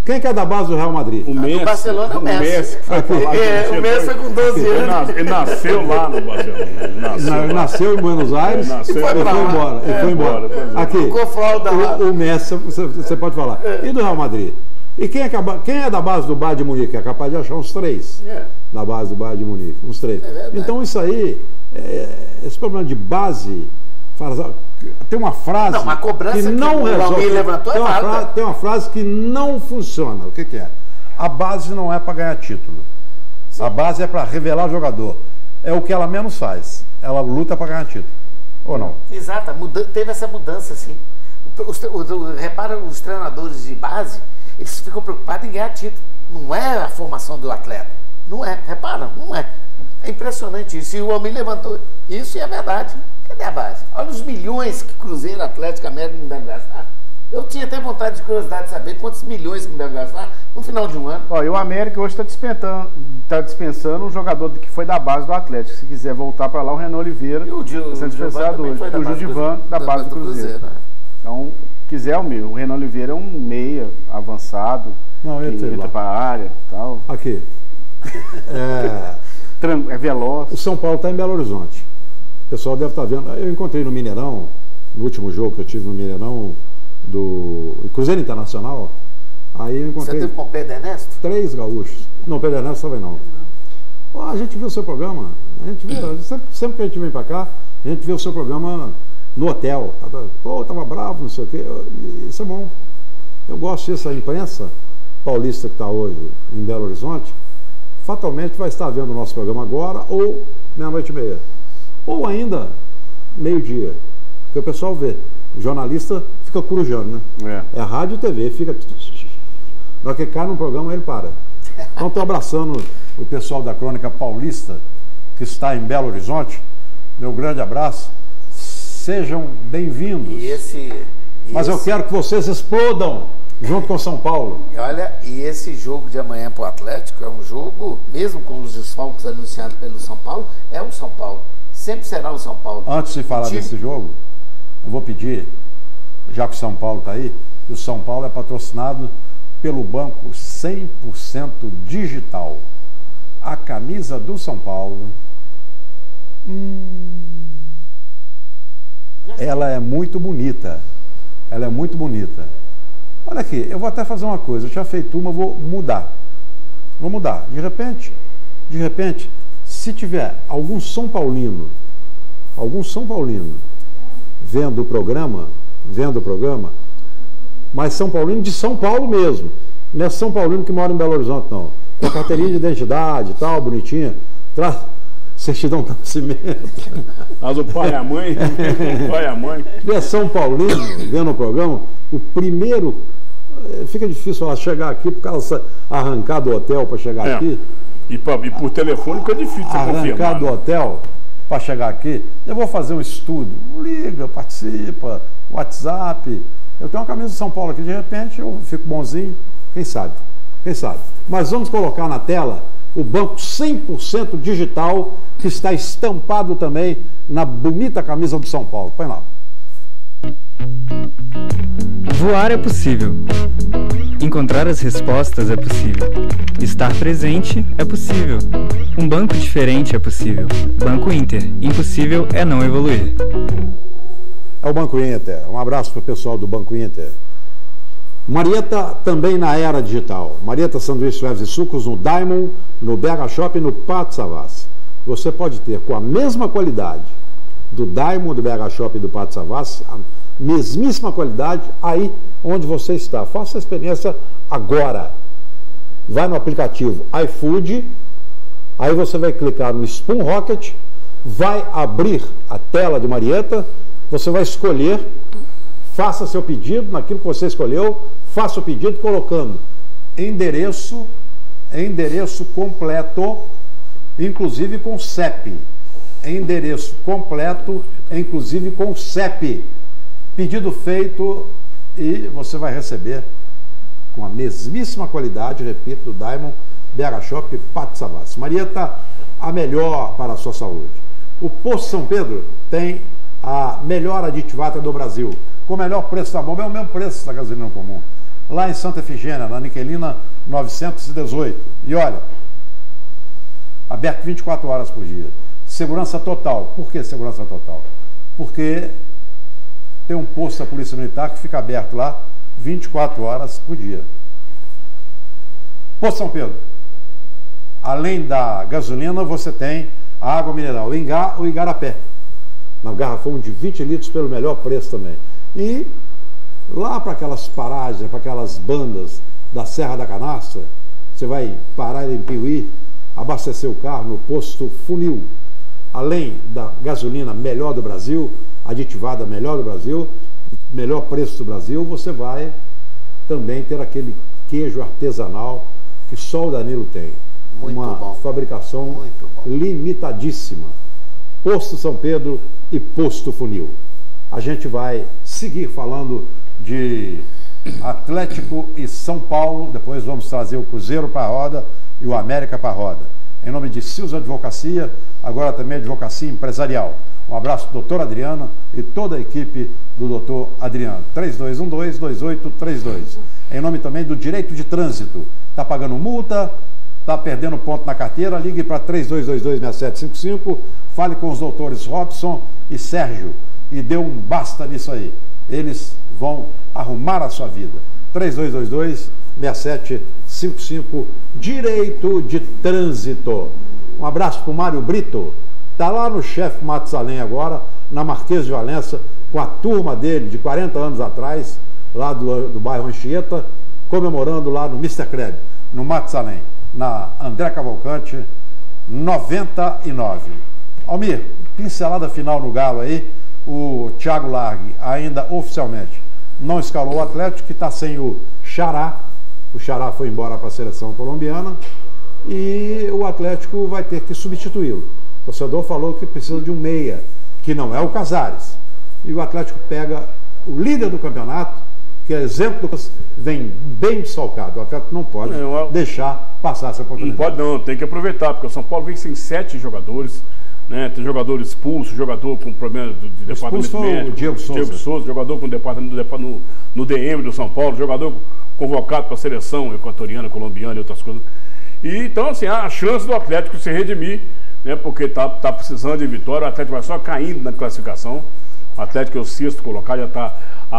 Quem que é da base do Real Madrid? O Messi. O Barcelona é o Messi. O Messi, foi é, o Messi foi com doze anos. Ele nasceu lá no Barcelona. Ele nasceu, Não, ele nasceu em Buenos Aires nasceu, e foi, foi embora. É, e foi embora. embora Aqui, o, o Messi, você, você pode falar. É. E do Real Madrid? E quem é, quem é da base do Bayern de Munique? É capaz de achar uns três é. da base do Bayern de Munique. Uns três. É então isso aí, é, esse problema de base... Tem uma frase não, a cobrança que não que resolve. Levantou tem, é uma frase, tem uma frase que não funciona. O que, que é? A base não é para ganhar título. Sim. A base é para revelar o jogador. É o que ela menos faz. Ela luta para ganhar título. Ou não? Exato. Muda, teve essa mudança, sim. Os, os, os, repara, os treinadores de base, eles ficam preocupados em ganhar título. Não é a formação do atleta. Não é. Repara, não é. É impressionante isso. E o homem levantou isso e é verdade. Cadê a base? Olha os milhões que Cruzeiro, Atlético, América não devem gastar. Eu tinha até vontade de curiosidade de saber quantos milhões que não devem gastar no final de um ano. Ó, e o América hoje está dispensando, tá dispensando um jogador que foi da base do Atlético. Se quiser voltar para lá, o Renan Oliveira. E o Gil, está dispensado hoje. O Gil Divan, da base do Cruzeiro. Cruzeiro né? Então, quiser o meu. O Renan Oliveira é um meia avançado. Não, eu que entra para a área tal. Aqui. É, é veloz. O São Paulo está em Belo Horizonte. O pessoal deve estar vendo. Eu encontrei no Mineirão, no último jogo que eu tive no Mineirão, do Cruzeiro Internacional. Aí eu encontrei. Você teve com o Pedro Ernesto? Três gaúchos. Não, o Pedro Ernesto também não. Pô, a gente viu o seu programa. A gente viu, sempre, sempre que a gente vem pra cá, a gente vê o seu programa no hotel. Pô, tava bravo, não sei o quê. Isso é bom. Eu gosto disso. A imprensa paulista que está hoje em Belo Horizonte, fatalmente vai estar vendo o nosso programa agora ou meia-noite e meia. Ou ainda meio-dia. Porque o pessoal vê. O jornalista fica corujando, né? É, é rádio e T V, fica... Na hora que cai no programa, ele para. Então, estou abraçando o pessoal da Crônica Paulista, que está em Belo Horizonte. Meu grande abraço. Sejam bem-vindos. E esse... E Mas esse... eu quero que vocês explodam junto com São Paulo. E olha, e esse jogo de amanhã para o Atlético é um jogo, mesmo com os desfalques anunciados pelo São Paulo, é o São Paulo. Sempre será o São Paulo. Antes de falar desse jogo, eu vou pedir, já que o São Paulo está aí, e o São Paulo é patrocinado pelo banco cem por cento digital. A camisa do São Paulo, hum, ela é muito bonita. Ela é muito bonita. Olha aqui, eu vou até fazer uma coisa. Eu tinha feito uma, vou mudar. Vou mudar. De repente, de repente, se tiver algum São Paulino, algum São Paulino vendo o programa, vendo o programa, mas São Paulino de São Paulo mesmo. Não é São Paulino que mora em Belo Horizonte, não. Com a carteirinha de identidade e tal, bonitinha. Traz certidão de nascimento. Mas o pai e a mãe, o pai e a mãe. Se tiver São Paulino vendo o programa, o primeiro... Fica difícil ela chegar aqui, porque ela arrancar do hotel para chegar é. aqui. E, pra, e por telefone fica difícil você arrancar confirmar. do hotel para chegar aqui, eu vou fazer um estudo. Liga, participa, WhatsApp. Eu tenho uma camisa de São Paulo aqui, de repente eu fico bonzinho. Quem sabe? Quem sabe? Mas vamos colocar na tela o banco cem por cento digital que está estampado também na bonita camisa do São Paulo. Põe lá. Voar é possível. Encontrar as respostas é possível. Estar presente é possível. Um banco diferente é possível. Banco Inter. Impossível é não evoluir. É o Banco Inter. Um abraço para o pessoal do Banco Inter. Marieta também na era digital. Marieta Sanduíche Leves e Sucos no Diamond, no B H Shop e no Pátio Savassi. Você pode ter com a mesma qualidade do Diamond, do B H Shop e do Pátio Savassi, a mesmíssima qualidade aí onde você está. Faça a experiência agora. Vai no aplicativo iFood, aí você vai clicar no Spoon Rocket, vai abrir a tela de Marieta, você vai escolher, faça seu pedido naquilo que você escolheu, faça o pedido colocando endereço, endereço completo, inclusive com C E P. Endereço completo, inclusive com C E P. Pedido feito e você vai receber com a mesmíssima qualidade, repito, do Diamond, B H Shop e Pátio Savassi. Marieta, a melhor para a sua saúde. O Posto São Pedro tem a melhor aditivata do Brasil, com o melhor preço da bomba, é o mesmo preço da gasolina comum. lá em Santa Efigênia, na Niquelina novecentos e dezoito. E olha, aberto vinte e quatro horas por dia. Segurança total. Por que segurança total? Porque tem um posto da Polícia Militar que fica aberto lá vinte e quatro horas por dia. Posto São Pedro. Além da gasolina, você tem a água mineral, o Ingá ou Igarapé. Na garrafão de vinte litros pelo melhor preço também. E lá para aquelas paragens, para aquelas bandas da Serra da Canastra, você vai parar em Piuí, abastecer o carro no posto Funil. Além da gasolina melhor do Brasil, aditivada melhor do Brasil, melhor preço do Brasil, você vai também ter aquele queijo artesanal que só o Danilo tem. Muito Uma bom. fabricação Muito bom. limitadíssima. Posto São Pedro e Posto Funil. A gente vai seguir falando de Atlético e São Paulo, depois vamos trazer o Cruzeiro para a roda e o América para a roda. Em nome de Silva Advocacia, agora também Advocacia Empresarial. Um abraço do doutor Adriano e toda a equipe do doutor Adriano. três dois um dois, dois oito três dois. Em nome também do Direito de Trânsito. Está pagando multa, está perdendo ponto na carteira, ligue para três dois dois dois, seis sete cinco cinco, fale com os doutores Robson e Sérgio e dê um basta nisso aí. Eles vão arrumar a sua vida. três dois dois dois, seis sete cinco cinco, Direito de Trânsito. Um abraço para o Mário Brito. Está lá no Chefe Matusalém agora, na Marquês de Valença, com a turma dele de quarenta anos atrás, lá do, do bairro Anchieta, comemorando lá no mister Kreb, no Matusalém, na André Cavalcante, noventa e nove. Almir, pincelada final no Galo aí, o Thiago Largue ainda oficialmente não escalou o Atlético, que está sem o Xará. O Xará foi embora para a seleção colombiana e o Atlético vai ter que substituí-lo. O torcedor falou que precisa de um meia, que não é o Casares. E o Atlético pega o líder do campeonato, que é exemplo do que vem bem desfalcado. O Atlético não pode não, eu... deixar passar essa oportunidade. Não pode não, tem que aproveitar, porque o São Paulo vem sem sete jogadores, né? Tem jogador expulso, jogador com problemas de, de departamento médico, o Diego Souza. Diego Souza, jogador com departamento no, no D M do São Paulo, jogador convocado para a seleção equatoriana, colombiana e outras coisas. E então, assim, há a chance do Atlético se redimir, né? Porque está tá precisando de vitória, o Atlético vai só caindo na classificação. O Atlético é o sexto colocado, já está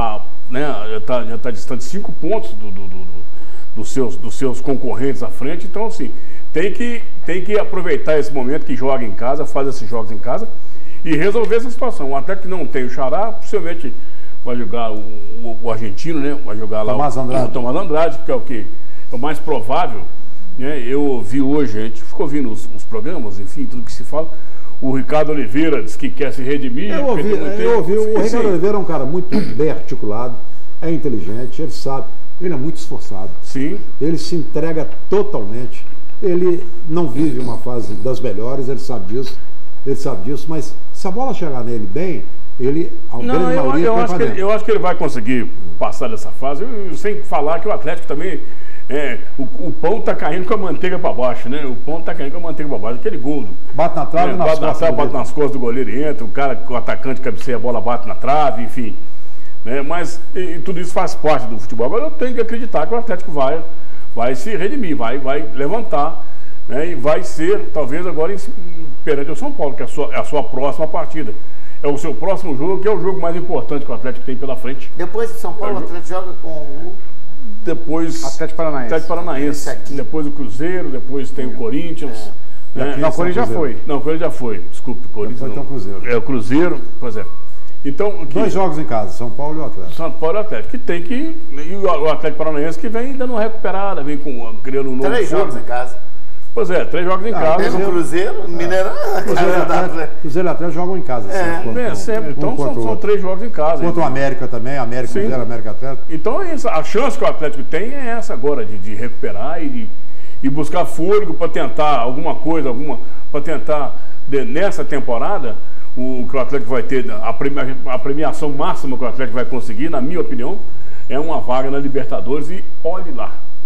né, já tá, já tá distante cinco pontos do, do, do, dos, seus, dos seus concorrentes à frente. Então, assim, tem que, tem que aproveitar esse momento que joga em casa, faz esses jogos em casa e resolver essa situação. O Atlético que não tem o Xará, possivelmente vai jogar o, o, o argentino, né? Vai jogar lá Tomás o, Andrade. o Tomás Andrade, que é o que é o mais provável. Né? Eu vi hoje, a gente ficou ouvindo os, os programas, enfim, tudo que se fala. O Ricardo Oliveira diz que quer se redimir. Eu ouvi, eu ouvi o Ricardo Sim. Oliveira é um cara muito bem articulado, é inteligente, ele sabe, ele é muito esforçado. Sim. Ele se entrega totalmente. Ele não vive uma fase das melhores, ele sabe disso, ele sabe disso, mas se a bola chegar nele bem, ele, a não, grande eu, maioria, eu, acho que ele, eu acho que ele vai conseguir passar dessa fase, eu, sem falar que o Atlético também, é, o, o pão tá caindo com a manteiga para baixo, né? O pão tá caindo com a manteiga para baixo, aquele gol. Bate na trave, é, nas bate na trave, bate nas costas do goleiro e entra, o cara, o atacante cabeceia, a bola bate na trave, enfim. Né? Mas e, e tudo isso faz parte do futebol. Agora eu tenho que acreditar que o Atlético vai, vai se redimir, vai, vai levantar, né? E vai ser, talvez agora, em, perante o São Paulo, que é a sua, é a sua próxima partida. É o seu próximo jogo, que é o jogo mais importante que o Atlético tem pela frente. Depois de São Paulo, é o Atlético joga com o... Depois... Atlético Paranaense. Atlético Paranaense. Depois o Cruzeiro, depois tem o Corinthians. É. Né? Não, o Corinthians já foi. Não, o Corinthians já foi. Desculpe, o Corinthians Depois não. tem o Cruzeiro. É o Cruzeiro, pois é. Então, aqui, dois jogos em casa, São Paulo e o Atlético. São Paulo e o Atlético, que tem que... E o Atlético Paranaense que vem dando uma recuperada, vem com, criando um novo... Três jogos em casa. Pois é, três jogos em ah, casa. Tem o Cruzeiro, Mineirão, é. Cruzeiro, Atlético, Cruzeiro e Atlético jogam em casa. É, sempre, é sempre. Um então são, são três jogos em casa. Contra o América também, América Cruzeiro, América Atlético. Então é isso, a chance que o Atlético tem é essa agora, de, de recuperar e, de, e buscar fôlego para tentar alguma coisa, alguma para tentar, de, nessa temporada, o que o Atlético vai ter, a, premia, a premiação máxima que o Atlético vai conseguir, na minha opinião, é uma vaga na Libertadores e olhe lá. Não, mas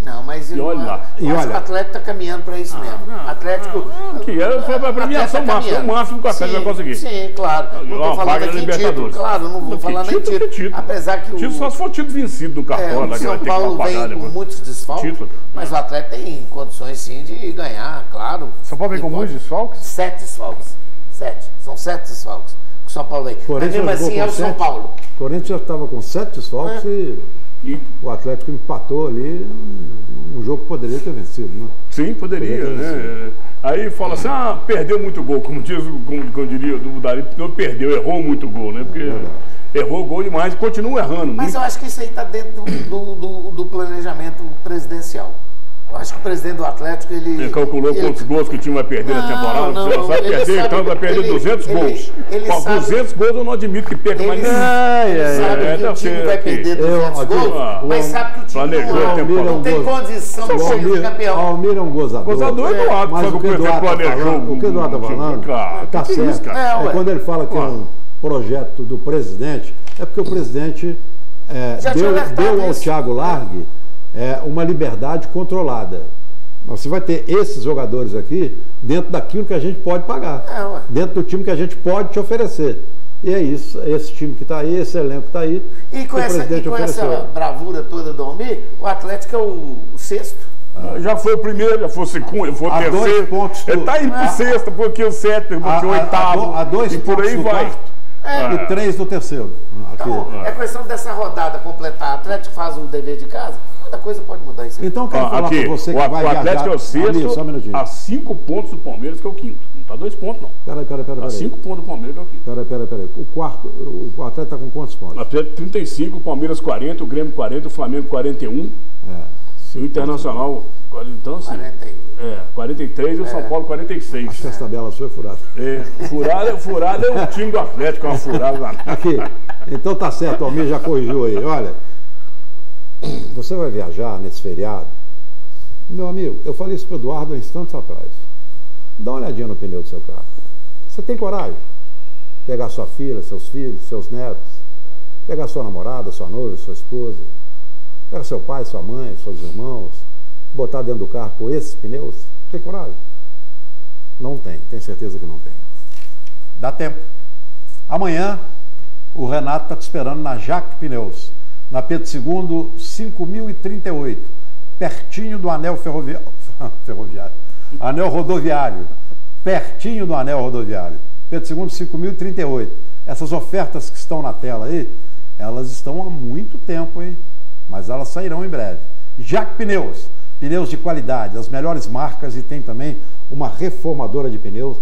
mas e olha lá. Eu e acho olha, que o Atlético está caminhando para isso ah, mesmo. Não, Atlético. Ah, que é, foi a premiação tá máxima, o máximo que o Atlético sim, vai conseguir. Sim, claro. Não estou falando aqui em título, claro, não vou falar nem título. título. Apesar que o. Título só se for título vencido no cartão, é, o São Paulo vem com muitos desfalques, mas o Atlético tem condições sim de ganhar, claro. São Paulo vem com muitos desfalques? Sete desfalques. Sete. São sete desfalques. O São Paulo vem. Mas mesmo assim é o São Paulo. O Corinthians já estava com sete desfalques é. e, e o Atlético empatou ali. Um jogo que poderia ter vencido, né? Sim, poderia, poderia né? Aí fala assim, ah, perdeu muito gol, como diz, como, como diria o Dari, não perdeu, errou muito gol, né? Porque é errou gol demais e continua errando. Mas muito. Eu acho que isso aí está dentro do, do, do planejamento presidencial. Eu acho que o presidente do Atlético, ele... Ele calculou ele... quantos gols que o time vai perder não, na temporada? Não, Você não, vai perder, sabe, então vai perder ele, duzentos ele, gols. Ele, ele Com sabe, duzentos gols eu não admito que perca, ele, mas... Ele é, sabe é, que é, o time vai perder duzentos eu, gols, ah, mas sabe que o time não, não tem condição de ser campeão. Almir é um gozador. Gozador é Eduardo, mas o que o Eduardo planejou. O que o Eduardo está falando, está certo. É quando ele fala que é um projeto do presidente, é porque o presidente deu ao Thiago Largue uma liberdade controlada. Você vai ter esses jogadores aqui dentro daquilo que a gente pode pagar, é, dentro do time que a gente pode te oferecer. E é isso, esse time que está aí, esse elenco que está aí. E com, essa, e com essa bravura toda do Almir, o Atlético é o, o sexto. Ah, já foi o primeiro, já foi o segundo, foi o terceiro. Dois pontos ele está indo para o sexto, porque o sétimo, porque o oitavo. A, a dois e por aí vai. Quarto, é. E três do terceiro. Então, é questão dessa rodada completar. O Atlético faz o dever de casa. Muita coisa pode mudar isso. Então, quero ah, falar para você que o, vai o Atlético viajar... é o sexto, um a cinco pontos do Palmeiras, que é o quinto. Não está dois pontos, não. Peraí, peraí, peraí. A cinco pontos do Palmeiras, que é o quinto. Peraí, peraí, peraí. O quarto, o Atlético está com quantos pontos? O Atlético trinta e cinco, o Palmeiras quarenta, o Grêmio quarenta, o Flamengo quarenta e um. É. E o Internacional, então assim, quarenta, é, quarenta e três e o é. São Paulo quarenta e seis. Acho que essa tabela sua é furada. É, furada, furada é o time do Atlético, é uma furada lá. Aqui, então tá certo, o Almir já corrigiu aí. Olha, você vai viajar nesse feriado? Meu amigo, eu falei isso para o Eduardo há instantes atrás. Dá uma olhadinha no pneu do seu carro. Você tem coragem? Pegar sua filha, seus filhos, seus netos, pegar sua namorada, sua noiva, sua esposa, pega seu pai, sua mãe, seus irmãos, botar dentro do carro com esses pneus? Tem coragem? Não tem, tenho certeza que não tem. Dá tempo. Amanhã, o Renato está te esperando na Jaque Pneus, na Pedro segundo, cinco mil e trinta e oito, pertinho do anel ferroviário, ferroviário, anel rodoviário, pertinho do anel rodoviário, Pedro segundo, cinco mil e trinta e oito. Essas ofertas que estão na tela aí, elas estão há muito tempo, hein? Mas elas sairão em breve. Jaque Pneus, pneus de qualidade, as melhores marcas, e tem também uma reformadora de pneus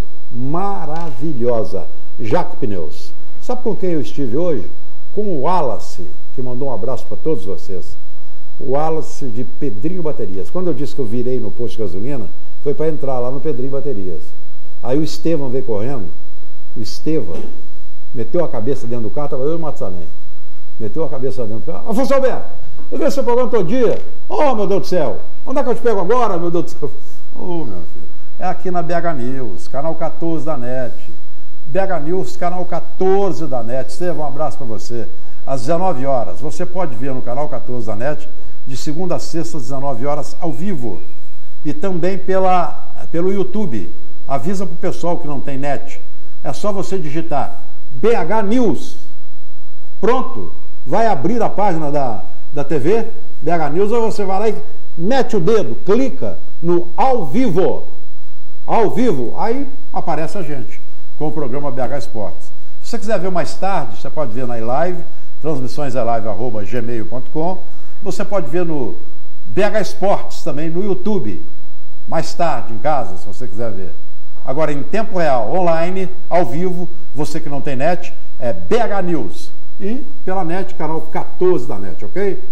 maravilhosa. Jaque Pneus. Sabe com quem eu estive hoje? Com o Wallace, que mandou um abraço para todos vocês. O Wallace de Pedrinho Baterias. Quando eu disse que eu virei no posto de gasolina, foi para entrar lá no Pedrinho Baterias. Aí o Estevam veio correndo, o Estevam meteu a cabeça dentro do carro, estava eu e o Matsalém. Meteu a cabeça dentro do carro. Afonso Alberto, eu vejo seu programa todo dia. Oh, meu Deus do céu, onde é que eu te pego agora, meu Deus do céu? Oh, meu filho, é aqui na B H News, canal quatorze da N E T. B H News, canal quatorze da N E T. Estevam, um abraço para você. Às dezenove horas, você pode ver no canal quatorze da N E T, de segunda a sexta, às dezenove horas, ao vivo. E também pela, pelo YouTube. Avisa para o pessoal que não tem net. É só você digitar B H News. Pronto, vai abrir a página da, da T V, B H News, ou você vai lá e mete o dedo, clica no ao vivo. Ao vivo, aí aparece a gente com o programa B H Esportes. Se você quiser ver mais tarde, você pode ver na iLive, transmissões elive arroba gmail ponto com. Você pode ver no B H Esportes também, no YouTube, mais tarde em casa, se você quiser ver. Agora, em tempo real, online, ao vivo, você que não tem net, é B H News. E pela net, canal quatorze da N E T, ok?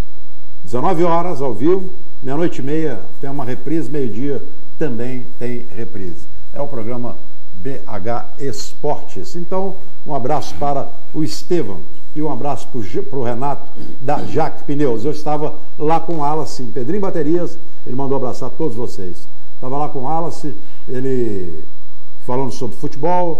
dezenove horas, ao vivo, meia-noite e meia, tem uma reprise, meio-dia também tem reprise. É o programa B H Esportes. Então, um abraço para o Estevam e um abraço para o Renato da Jaque Pneus. Eu estava lá com o Wallace em Pedrinho Baterias, ele mandou abraçar todos vocês. Estava lá com o Wallace, ele falando sobre futebol,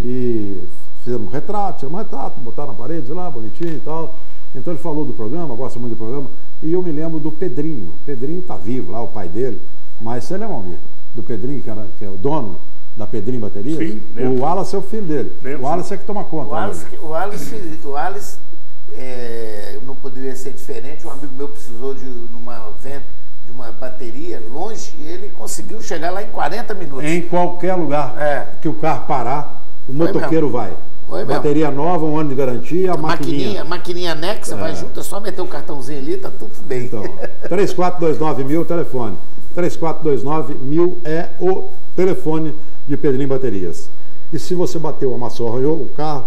e fizemos um retrato, tiramos um retrato, botaram na parede lá, bonitinho e tal. Então ele falou do programa, gosta muito do programa. E eu me lembro do Pedrinho. O Pedrinho está vivo lá, o pai dele. Mas você lembra, Almir, do Pedrinho, que, era, que é o dono da Pedrinho Baterias? Sim, lembro. O Wallace é o filho dele. Lembro, o Wallace sim. é que toma conta. O Wallace, né? o Wallace, o Wallace é, não poderia ser diferente. Um amigo meu precisou de uma venda, de uma bateria longe, e ele conseguiu chegar lá em quarenta minutos. Em qualquer lugar é. que o carro parar, o Foi motoqueiro mesmo. vai. Foi Bateria mesmo. nova, um ano de garantia, a maquininha. Maquininha, maquininha anexa, é. vai junto, é só meter o cartãozinho ali, tá tudo bem. Então, três quatro dois nove mil, telefone. três quatro dois nove mil é o telefone de Pedrinho Baterias. E se você bateu, amassou, arranhou o carro,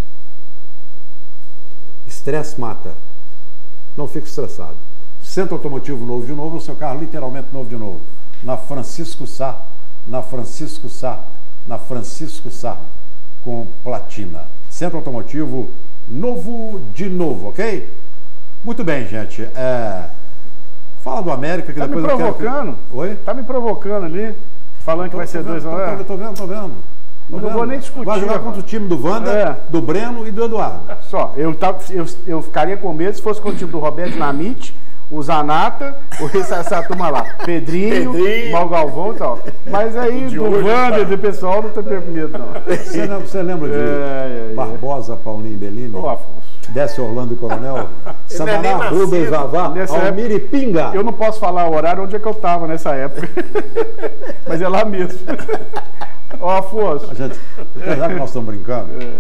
estresse mata. Não fique estressado. Centro Automotivo novo de novo, o seu carro literalmente novo de novo. Na Francisco Sá, na Francisco Sá, na Francisco Sá, com platina. Centro Automotivo novo de novo, ok? Muito bem, gente. É... Fala do América, que tá depois me provocando. Eu quero... Oi? Tá me provocando ali, falando tô, que vai ser dois a um. Tô, tô, tô vendo, tô vendo. Tô não vendo. vou nem discutir. Vai jogar contra o time do Wanda, é. do Breno e do Eduardo. Só, eu, tava, eu, eu ficaria com medo se fosse contra o time do Roberto Dinamite, o Zanata, o essa, essa turma lá, Pedrinho, Pedrinho. Mal Galvão e tal. Mas aí do Wanda, do pessoal, não tem medo não. Você lembra, você lembra de é, é, Barbosa, Paulinho e Bellini? Ô, Afonso. Desce Orlando e Coronel? Samaná, Rubens, Vavá, Almir e Pinga. Eu não posso falar o horário onde é que eu tava nessa época. Mas é lá mesmo. Ó, Afonso. A gente, apesar que nós estamos brincando, é.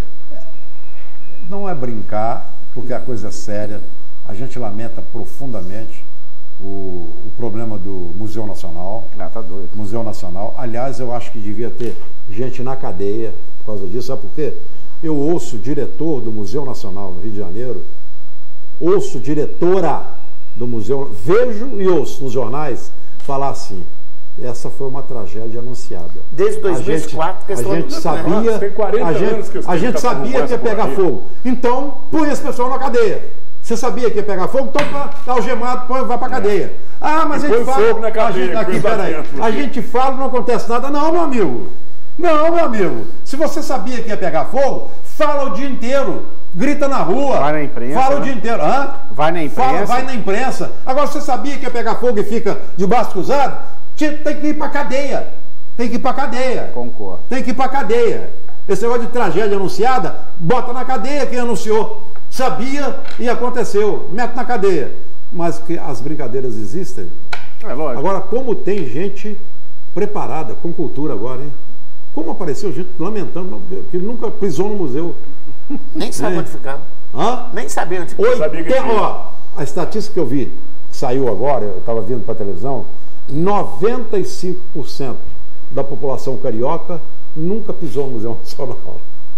não é brincar, porque a coisa é séria. A gente lamenta profundamente o, o problema do Museu Nacional. Ah, tá doido. Museu Nacional. Aliás, eu acho que devia ter gente na cadeia por causa disso. Sabe por quê? Eu ouço o diretor do Museu Nacional no Rio de Janeiro, ouço diretora do museu, vejo e ouço nos jornais falar assim: essa foi uma tragédia anunciada. Desde dois mil e quatro que a gente sabia, tem quarenta a gente, anos que a gente sabia que ia pegar fogo. Então, põe esse pessoal na cadeia. Você sabia que ia pegar fogo, então tá algemado, põe, vai pra cadeia. Ah, mas a gente fala. Fogo na cadeia, a gente, aqui, peraí, a gente fala, não acontece nada. Não, meu amigo. Não, meu amigo. Se você sabia que ia pegar fogo, fala o dia inteiro. Grita na rua. Vai na imprensa. Fala né? o dia inteiro. Hã? Vai na imprensa. Fala, vai na imprensa. Agora, você sabia que ia pegar fogo e fica de braço cruzado? Tem que ir pra cadeia. Tem que ir pra cadeia. Concordo. Tem que ir pra cadeia. Esse negócio de tragédia anunciada, bota na cadeia quem anunciou. Sabia e aconteceu. Mete na cadeia. Mas que as brincadeiras existem. É lógico. Agora, como tem gente preparada, com cultura agora, hein? Como apareceu gente lamentando que nunca pisou no museu. Nem sabe é. onde ficava. Hã? Nem sabia onde ficava. Tem, ó, a estatística que eu vi, saiu agora, eu estava vindo para a televisão, noventa e cinco por cento da população carioca nunca pisou no Museu Nacional.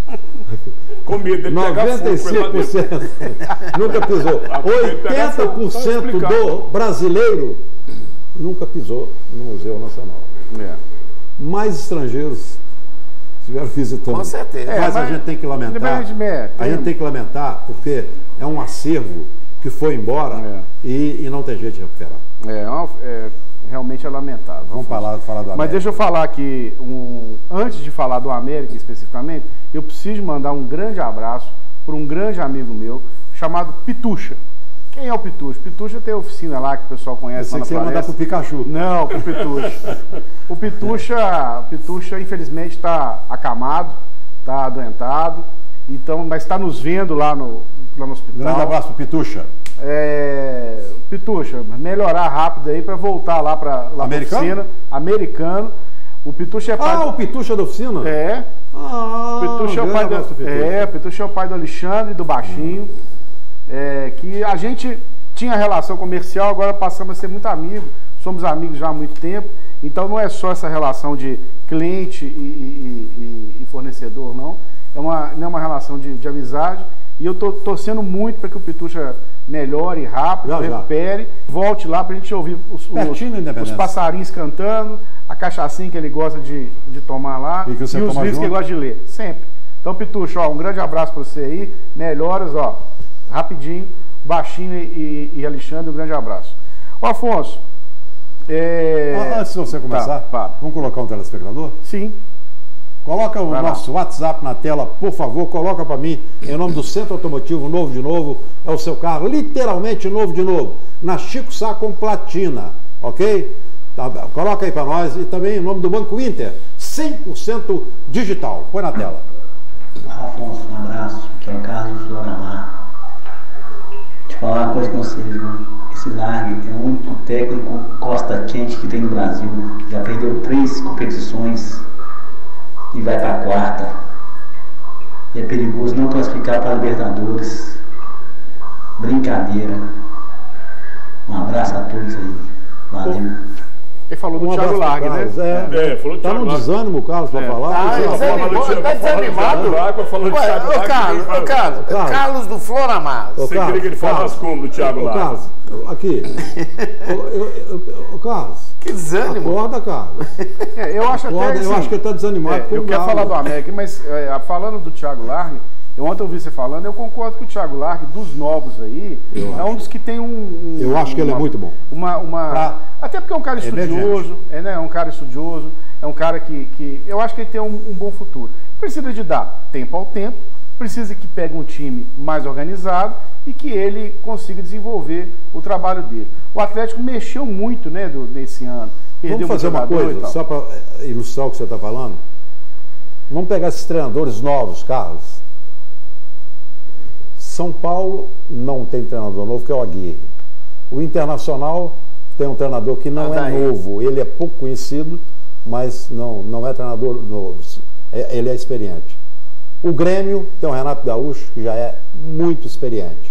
Com medo de noventa e cinco por cento nunca pisou. oitenta por cento do brasileiro nunca pisou no Museu Nacional. É. Mais estrangeiros estiveram visitando. Com certeza. É, mas, mas a gente tem que lamentar. A gente tem que lamentar porque é um acervo que foi embora é. e, e não tem jeito de recuperar. É, é realmente é lamentável. Vamos falar, falar do América. Mas deixa eu falar aqui, um, antes de falar do América especificamente, eu preciso mandar um grande abraço para um grande amigo meu chamado Pitucha. Quem é o Pitucha? Pitucha tem oficina lá que o pessoal conhece. Eu sei que você ia mandar pro Pikachu. Não, pro Pitucha. O Pitucha, o Pitucha infelizmente está acamado, está adoentado, então, mas está nos vendo lá no, lá no hospital. Grande abraço pro Pitucha. É, Pitucha, melhorar rápido aí para voltar lá para a oficina. Americano. O Pitucha é pai. Ah, do... o Pitucha da oficina? É. Ah, Pitucha é o pai do... Pitucha. É, Pitucha é o pai do Alexandre, do Baixinho. Hum. É, que a gente tinha relação comercial, agora passamos a ser muito amigos, somos amigos já há muito tempo, então não é só essa relação de cliente e, e, e, e fornecedor, não, é uma, não é uma relação de, de amizade, e eu estou torcendo muito para que o Pitucha melhore rápido, já, recupere, já. volte lá para a gente ouvir os, os, os passarinhos cantando, a cachaçinha que ele gosta de, de tomar lá, e, e os livros junto. que ele gosta de ler, sempre. Então, Pitucha, ó, um grande abraço para você aí, melhoras, ó. Rapidinho, Baixinho e, e Alexandre, um grande abraço. Ô Afonso, é... Antes de você começar, tá, vamos colocar um telespectador? Sim. Coloca o nosso WhatsApp na tela, por favor, coloca para mim, em nome do Centro Automotivo Novo de Novo, é o seu carro, literalmente novo de novo, na Chico Sá com platina, ok? Tá, coloca aí para nós, e também em nome do Banco Inter, cem por cento digital, põe na tela. Afonso, um abraço, que é o Carlos Floramar. Deixa eu falar uma coisa com vocês, mano. Esse Largue é o único técnico costa quente que tem no Brasil, já perdeu três competições e vai para a quarta. E é perigoso não classificar para a Libertadores. Brincadeira. Um abraço a todos aí. Valeu. Ele falou do um Thiago Largue, né? É, é falou do tá no desânimo, Carlos, para é. falar. Ah, é, desanimou, tá desanimado? Ô, Carlos, ô, Carlos, Carlos do Floramar. Você queria que ele falasse como do Thiago Largue? Ô, Carlos, aqui. Ô, Carlos. Que desânimo. Acorda, Carlos. É, eu acho Acorda, até assim, eu acho que ele está desanimado. É, eu quero falar do América, mas é, falando do Thiago Largue, eu ontem ouvi você falando, eu concordo que o Thiago Largue, dos novos aí, eu é um acho. dos que tem um... um eu acho que uma, ele é muito bom. Uma, uma, pra... Até porque é um cara estudioso, é, né, é um cara estudioso, é um cara que, que eu acho que ele tem um, um bom futuro. Precisa de dar tempo ao tempo, precisa que pegue um time mais organizado e que ele consiga desenvolver o trabalho dele. O Atlético mexeu muito, né, do, nesse ano. Vamos fazer uma coisa, só para ilustrar o que você está falando? Vamos pegar esses treinadores novos, Carlos. São Paulo não tem treinador novo, que é o Aguirre. O Internacional tem um treinador que não ah, é novo, ele é pouco conhecido, mas não, não é treinador novo, é, ele é experiente. O Grêmio tem o Renato Gaúcho, que já é muito experiente.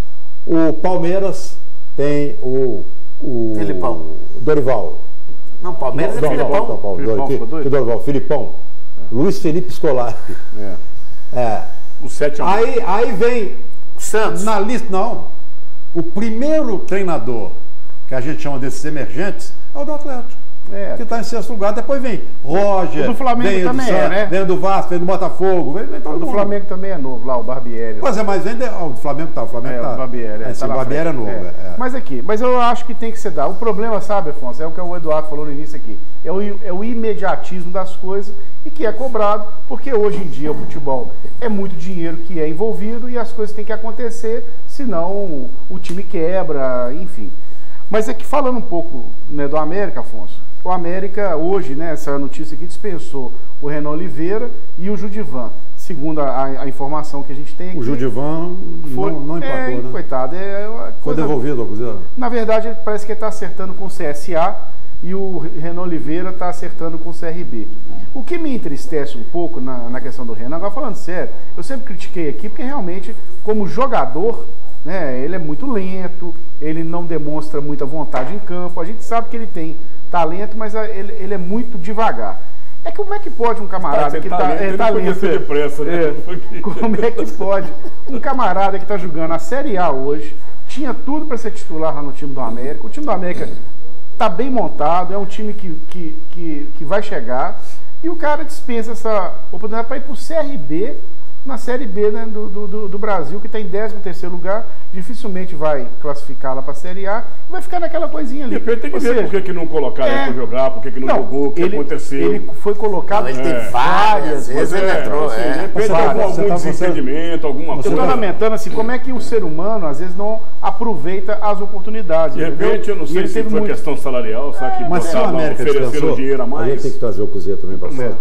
O Palmeiras tem o, o Filipão. Dorival. Não, Palmeiras não, é Filipão. Não, não, não, Filipão que, que Dorival, Filipão. É. Luiz Felipe Scolari. É. é. O sete a um. Aí, aí vem o Santos. Na lista, não. O primeiro treinador que a gente chama desses emergentes é o do Atlético. É. Que está em sexto lugar, depois vem Roger, o do Flamengo vem também do Santos, é, né? Vem do Vasco, vem do Botafogo, vem, vem todo o do mundo. Flamengo também é novo, lá o Barbieri. Pois é, mas vem de, ó, o do Flamengo tá, o Flamengo é, tá. O Barbieri, é, é, tá o Barbieri é novo. É. É. Mas aqui, mas eu acho que tem que ser dado. O problema, sabe, Afonso, é o que o Eduardo falou no início aqui, é o, é o imediatismo das coisas e que é cobrado, porque hoje em dia o futebol é muito dinheiro que é envolvido e as coisas têm que acontecer, senão o time quebra, enfim. Mas é que falando um pouco, né, do América, Afonso, o América hoje, né, essa notícia aqui dispensou o Renan Oliveira e o Judivan, segundo a, a informação que a gente tem aqui. O Judivan foi, não, não empatou, é, né? Coitado. É coisa, foi devolvido ao Cruzeiro? Na verdade, parece que ele está acertando com o C S A e o Renan Oliveira está acertando com o C R B. O que me entristece um pouco na, na questão do Renan, agora falando sério, eu sempre critiquei aqui, porque realmente, como jogador, né, ele é muito lento, ele não demonstra muita vontade em campo, a gente sabe que ele tem talento, mas ele, ele é muito devagar. É que como é que pode um camarada tá, que está é, talento, é, depressa, né? é, como é que pode um camarada que está jogando a Série A hoje, tinha tudo para ser titular lá no time do América, o time do América está bem montado, é um time que, que, que, que vai chegar, e o cara dispensa essa oportunidade para ir para o C R B, na Série B, né, do, do, do Brasil, que está em décimo terceiro lugar, dificilmente vai classificar lá para a Série A, e vai ficar naquela coisinha ali. De repente tem que Ou ver seja, por que, que não colocaram é, ele para jogar, por que, que não, não jogou, o que ele, aconteceu. Ele foi colocado... Não, ele é. tem várias vezes, ele é, entrou, assim, é. De repente várias, algum, algum tá desentendimento, alguma coisa. Eu estou lamentando assim, como é que o ser humano, às vezes, não aproveita as oportunidades. De repente, entendeu? Eu não sei se foi muito... questão salarial, sabe que mas se o América ofereceram dinheiro a mais. A gente tem que trazer o Cruzeiro também para fora.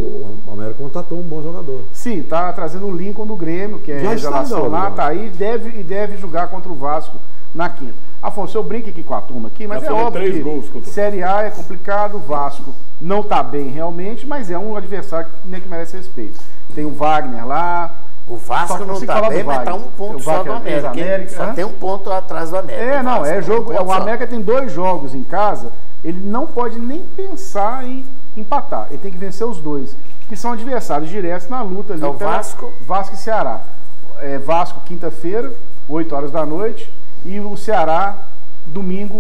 O América contratou um bom jogador. Sim, está trazendo o Lincoln do Grêmio, que é relacionado, tá aí, deve, e deve jogar contra o Vasco na quinta. Afonso, eu brinco aqui com a turma aqui, mas Já é óbvio que gols, Série A é complicado, o Vasco não está bem realmente, mas é um adversário que nem que merece respeito. Tem o Wagner lá. O Vasco não está bem, mas está um ponto só do América. América só tem um ponto atrás do América. É, não, é jogo. Um o América tem dois jogos em casa, ele não pode nem pensar em empatar, ele tem que vencer os dois, que são adversários diretos na luta ali. É o Vasco? Vasco e Ceará. É, Vasco quinta-feira, oito horas da noite, e o Ceará domingo,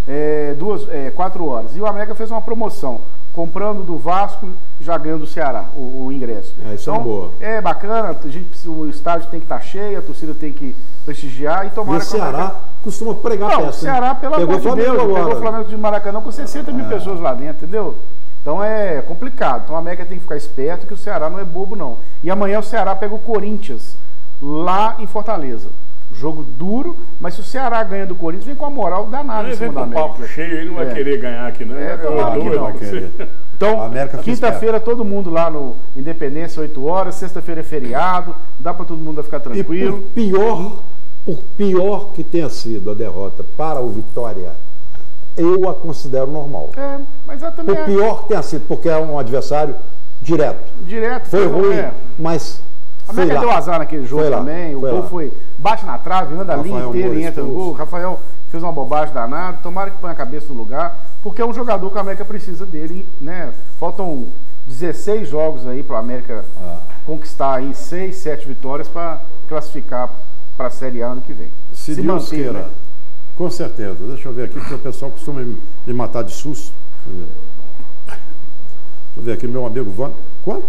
é, duas, é, quatro horas. E o América fez uma promoção, comprando do Vasco, já ganhando do Ceará o, o ingresso. É, isso então, é boa. É bacana, a gente, o estádio tem que estar cheio, a torcida tem que prestigiar e tomar. E o Ceará América... costuma pregar Não, peça. O Ceará, pelo amor de Deus, pegou o Flamengo de Maracanã com sessenta mil é. pessoas lá dentro, entendeu? Então é complicado. Então a América tem que ficar esperto que o Ceará não é bobo, não. E amanhã o Ceará pega o Corinthians lá em Fortaleza. Jogo duro, mas se o Ceará ganha do Corinthians, vem com a moral danada em cima da América. Palco cheio, ele não vai é. querer ganhar aqui, não. É, é claro que não. Vai querer. Então, quinta-feira todo mundo lá no Independência, oito horas, sexta-feira é feriado, dá para todo mundo ficar tranquilo. E por pior, por pior que tenha sido a derrota para o Vitória, eu a considero normal. É, mas eu também... Por pior que tenha sido, porque é um adversário direto. Direto. Foi ruim, é. mas... A América deu azar naquele jogo foi também, lá, o gol lá. foi, bate na trave, anda a linha inteira e entra no gol. O Rafael fez uma bobagem danada, tomara que ponha a cabeça no lugar, porque é um jogador que a América precisa dele, né? Faltam dezesseis jogos aí para a América ah. conquistar aí seis, sete vitórias para classificar para a Série A ano que vem. Se, Se Deus manter, queira, né? Com certeza. Deixa eu ver aqui, porque o pessoal costuma me matar de susto. Deixa eu ver aqui, meu amigo Van. Quanto?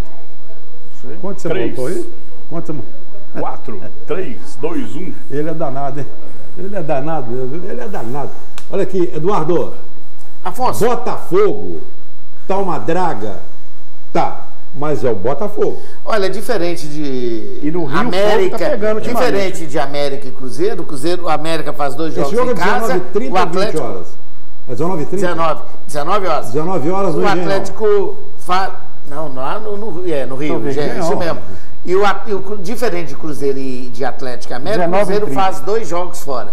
Quanto você Três. botou aí? Quanto? quatro, três, dois, um. Ele é danado, hein? Ele é danado, ele é danado. Olha aqui, Eduardo. Afonso. Botafogo. Tá uma draga. Tá, mas é o Botafogo. Olha, diferente de e no Rio, América, tá pegando diferente de América e Cruzeiro, o Cruzeiro, o América faz dois jogos jogo em casa. dezenove e trinta, o Atlético vinte horas. É dezenove e trinta? dezenove, dezenove horas. dezenove horas no O Atlético faz... Não, lá no, no, é, no Rio, no é, isso mesmo. E o, e o diferente de Cruzeiro e de Atlético e América, o Cruzeiro faz dois jogos fora.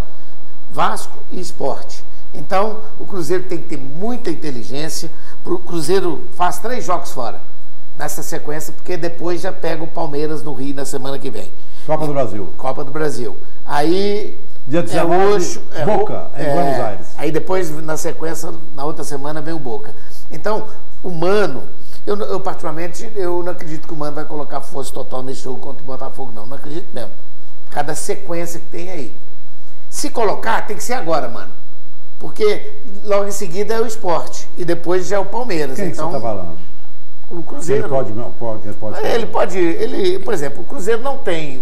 Vasco e Sport. Então, o Cruzeiro tem que ter muita inteligência. O Cruzeiro faz três jogos fora nessa sequência, porque depois já pega o Palmeiras no Rio na semana que vem. Copa do Brasil. Copa do Brasil. Aí... Dia dezenove, é hoje, Boca, é, em é, Buenos Aires. Aí depois, na sequência, na outra semana, vem o Boca. Então, o Mano... Eu, eu, particularmente, eu não acredito que o Mano vai colocar força total nesse jogo contra o Botafogo, não. Não acredito mesmo. Cada sequência que tem aí. Se colocar, tem que ser agora, mano. Porque logo em seguida é o Sport. E depois já é o Palmeiras. Quem então, que você tá falando? O Cruzeiro. Ele pode, pode, ele pode. Ele pode. Ele, por exemplo, o Cruzeiro não tem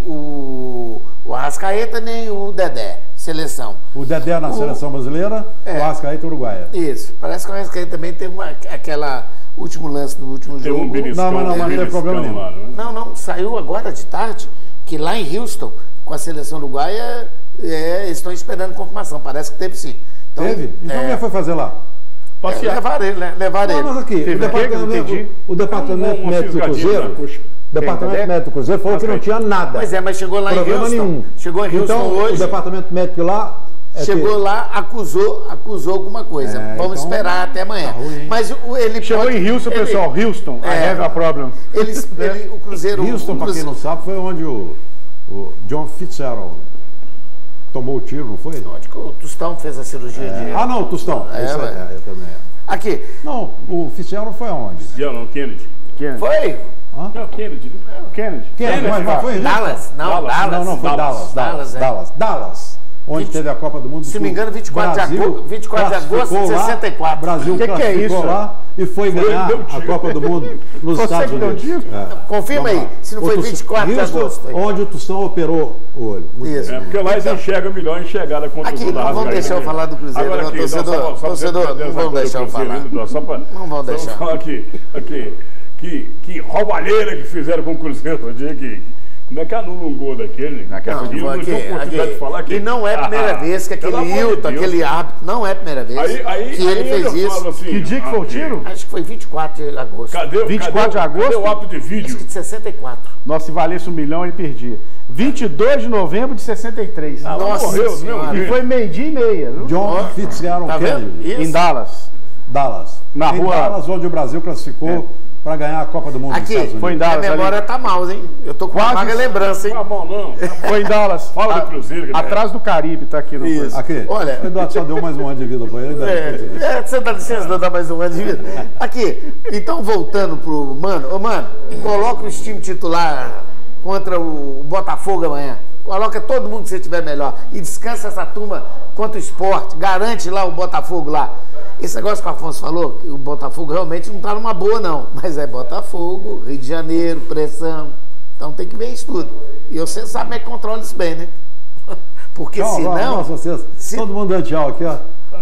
o, o Arrascaeta nem o Dedé. Seleção. O Dedé na o, seleção brasileira, é, o Arrascaeta uruguaia. Isso. Parece que o Arrascaeta também teve uma, aquela. Último lance do último tem jogo. Um beliscão, não, mas não, não tem problema nenhum. Lá, né? Não, não, saiu agora de tarde que lá em Houston, com a seleção uruguaia, é, eles estão esperando confirmação. Parece que teve sim. Então, teve? Então é, quem foi fazer lá? É, levar ele, né? Levar não, ele. Mas aqui, o departamento, o, o departamento um, médico do Cruzeiro, o departamento médico do Cruzeiro falou que não tinha nada. Pois é, mas chegou lá problema em Houston. Nenhum. Chegou em Houston então, hoje. O departamento médico lá. É chegou que... lá, acusou, acusou alguma coisa. É, Vamos então, esperar até amanhã. Tá Mas o, ele chegou pode, em Houston, ele, pessoal. Houston, é, I have a problem. Eles, ele, o Cruzeiro. Houston, para quem não sabe, foi onde o, o John Fitzgerald tomou o tiro, não foi? Não, acho que o Tostão fez a cirurgia é. de. Ah, não, o Tostão. É, Isso mas... é, é, também é. Aqui. Não, o Fitzgerald foi aonde? Fitzgerald, Kennedy. Kennedy. Foi? Hã? Não, Kennedy. Não. Kennedy. Kennedy, mas, mas foi Dallas. Não, Dallas. Dallas. Não, não, foi Dallas. Dallas. Dallas. é. Dallas. Dallas. Onde vinte, teve a Copa do Mundo. Se não me engano, vinte e quatro de agosto, vinte e quatro de agosto de sessenta e quatro. O Brasil que classificou que é isso? lá e foi, foi ganhar a Copa do Mundo nos Você Estados Unidos. É. Confirma aí, se não foi vinte e quatro de agosto. Aí. Onde o Tostão operou o olho. Muito isso. É, porque lá eles enxergam melhor enxergada contra aqui, o não vamos deixar eu falar do Cruzeiro, agora, não, aqui, torcedor. Só, só torcedor, não vamos deixar eu falar. Só pra, não vamos deixar. Só falar aqui, aqui, que, que roubalheira que fizeram com o Cruzeiro no dia que... Como é que anula um gol daquele? Naquela não, não aqui, aqui, de falar aqui. E não é a primeira ah, vez que aquele Hilton, aquele árbitro, não é a primeira vez aí, aí, que aí ele fez isso. Assim, que dia que foi o tiro? Acho que foi vinte e quatro de agosto. Cadê, vinte e quatro cadê, de agosto? Cadê o árbitro de vídeo? Acho que de sessenta e quatro. Nossa, se valesse um milhão, ele perdia. vinte e dois de novembro de sessenta e três. Ah, Nossa, morreu, senhora. E foi meio-dia e meia. Viu? John Fitzgerald tá Kennedy. Em Dallas. Dallas. Na em rua. Dallas, onde o Brasil classificou. É. Para ganhar a Copa do Mundo aqui, dos Estados Unidos. Foi em Dallas. A memória ali. Tá mal, hein? Eu tô com quase uma vaga lembrança, hein? Não tá bom, não. Foi em Dallas. Fala do Cruzeiro. Que atrás é. do Caribe, tá aqui no Isso. Aqui. Olha, o Eduardo só deu mais um ano de vida para ele. É, é, você dá licença de dar mais um ano de vida. Aqui, então voltando pro Mano. Ô, Mano, coloca o time titular contra o Botafogo amanhã. Coloca todo mundo que você tiver melhor. E descansa essa turma contra o Sport. Garante lá o Botafogo lá. Esse negócio que o Afonso falou, o Botafogo realmente não está numa boa, não. Mas é Botafogo, Rio de Janeiro, pressão. Então tem que ver isso tudo. E você sabe como é que controla isso bem, né? Porque tchau, senão... Nossa, vocês, se... Todo mundo dando tchau aqui, ó.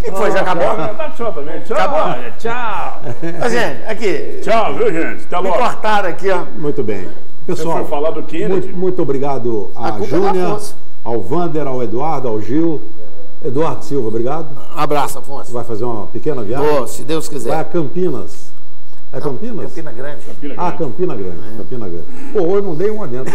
O que foi? Já acabou? Tá tchau também. Tchau. Acabou? Tchau. Ô, gente, aqui. Tchau, viu, gente? Até logo. Me cortaram aqui, ó. Muito bem. Pessoal, Você foi falar do Kennedy? Muito, muito obrigado a, a Júnia, ao Vander, ao Eduardo, ao Gil. Eduardo Silva, obrigado. Um abraço, Afonso. Vai fazer uma pequena viagem? Vou, se Deus quiser. Vai a Campinas. É Não, Campinas? Campina Grande. Campina Ah, Grande. Campina Grande. É. Campina Grande. Pô, hoje não dei uma dentro.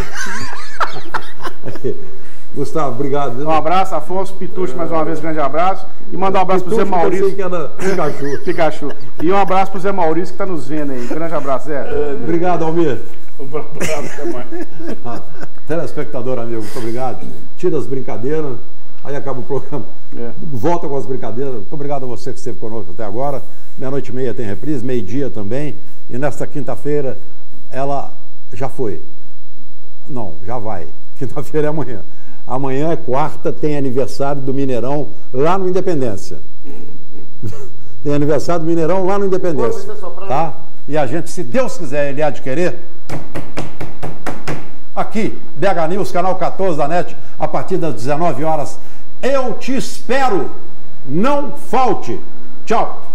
Gustavo, obrigado. Um abraço, Afonso, Pitucho, mais uma vez, grande abraço. E mandar um abraço pro Zé Maurício. Que era Pikachu. Pikachu. E um abraço pro Zé Maurício que tá nos vendo aí. Grande abraço, Zé. Obrigado, Almir. Um abraço, até mais. Telespectador, amigo, muito obrigado. Tira as brincadeiras, aí acaba o programa. É. Volta com as brincadeiras. Muito obrigado a você que esteve conosco até agora. Meia-noite e meia tem reprise, meio-dia também. E nesta quinta-feira, ela já foi. Não, já vai. Quinta-feira é amanhã. Amanhã é quarta, tem aniversário do Mineirão lá no Independência. Tem aniversário do Mineirão lá no Independência. Tá? E a gente, se Deus quiser, ele há de querer, aqui, B H News, canal quatorze da NET, a partir das dezenove horas. Eu te espero. Não falte. Tchau.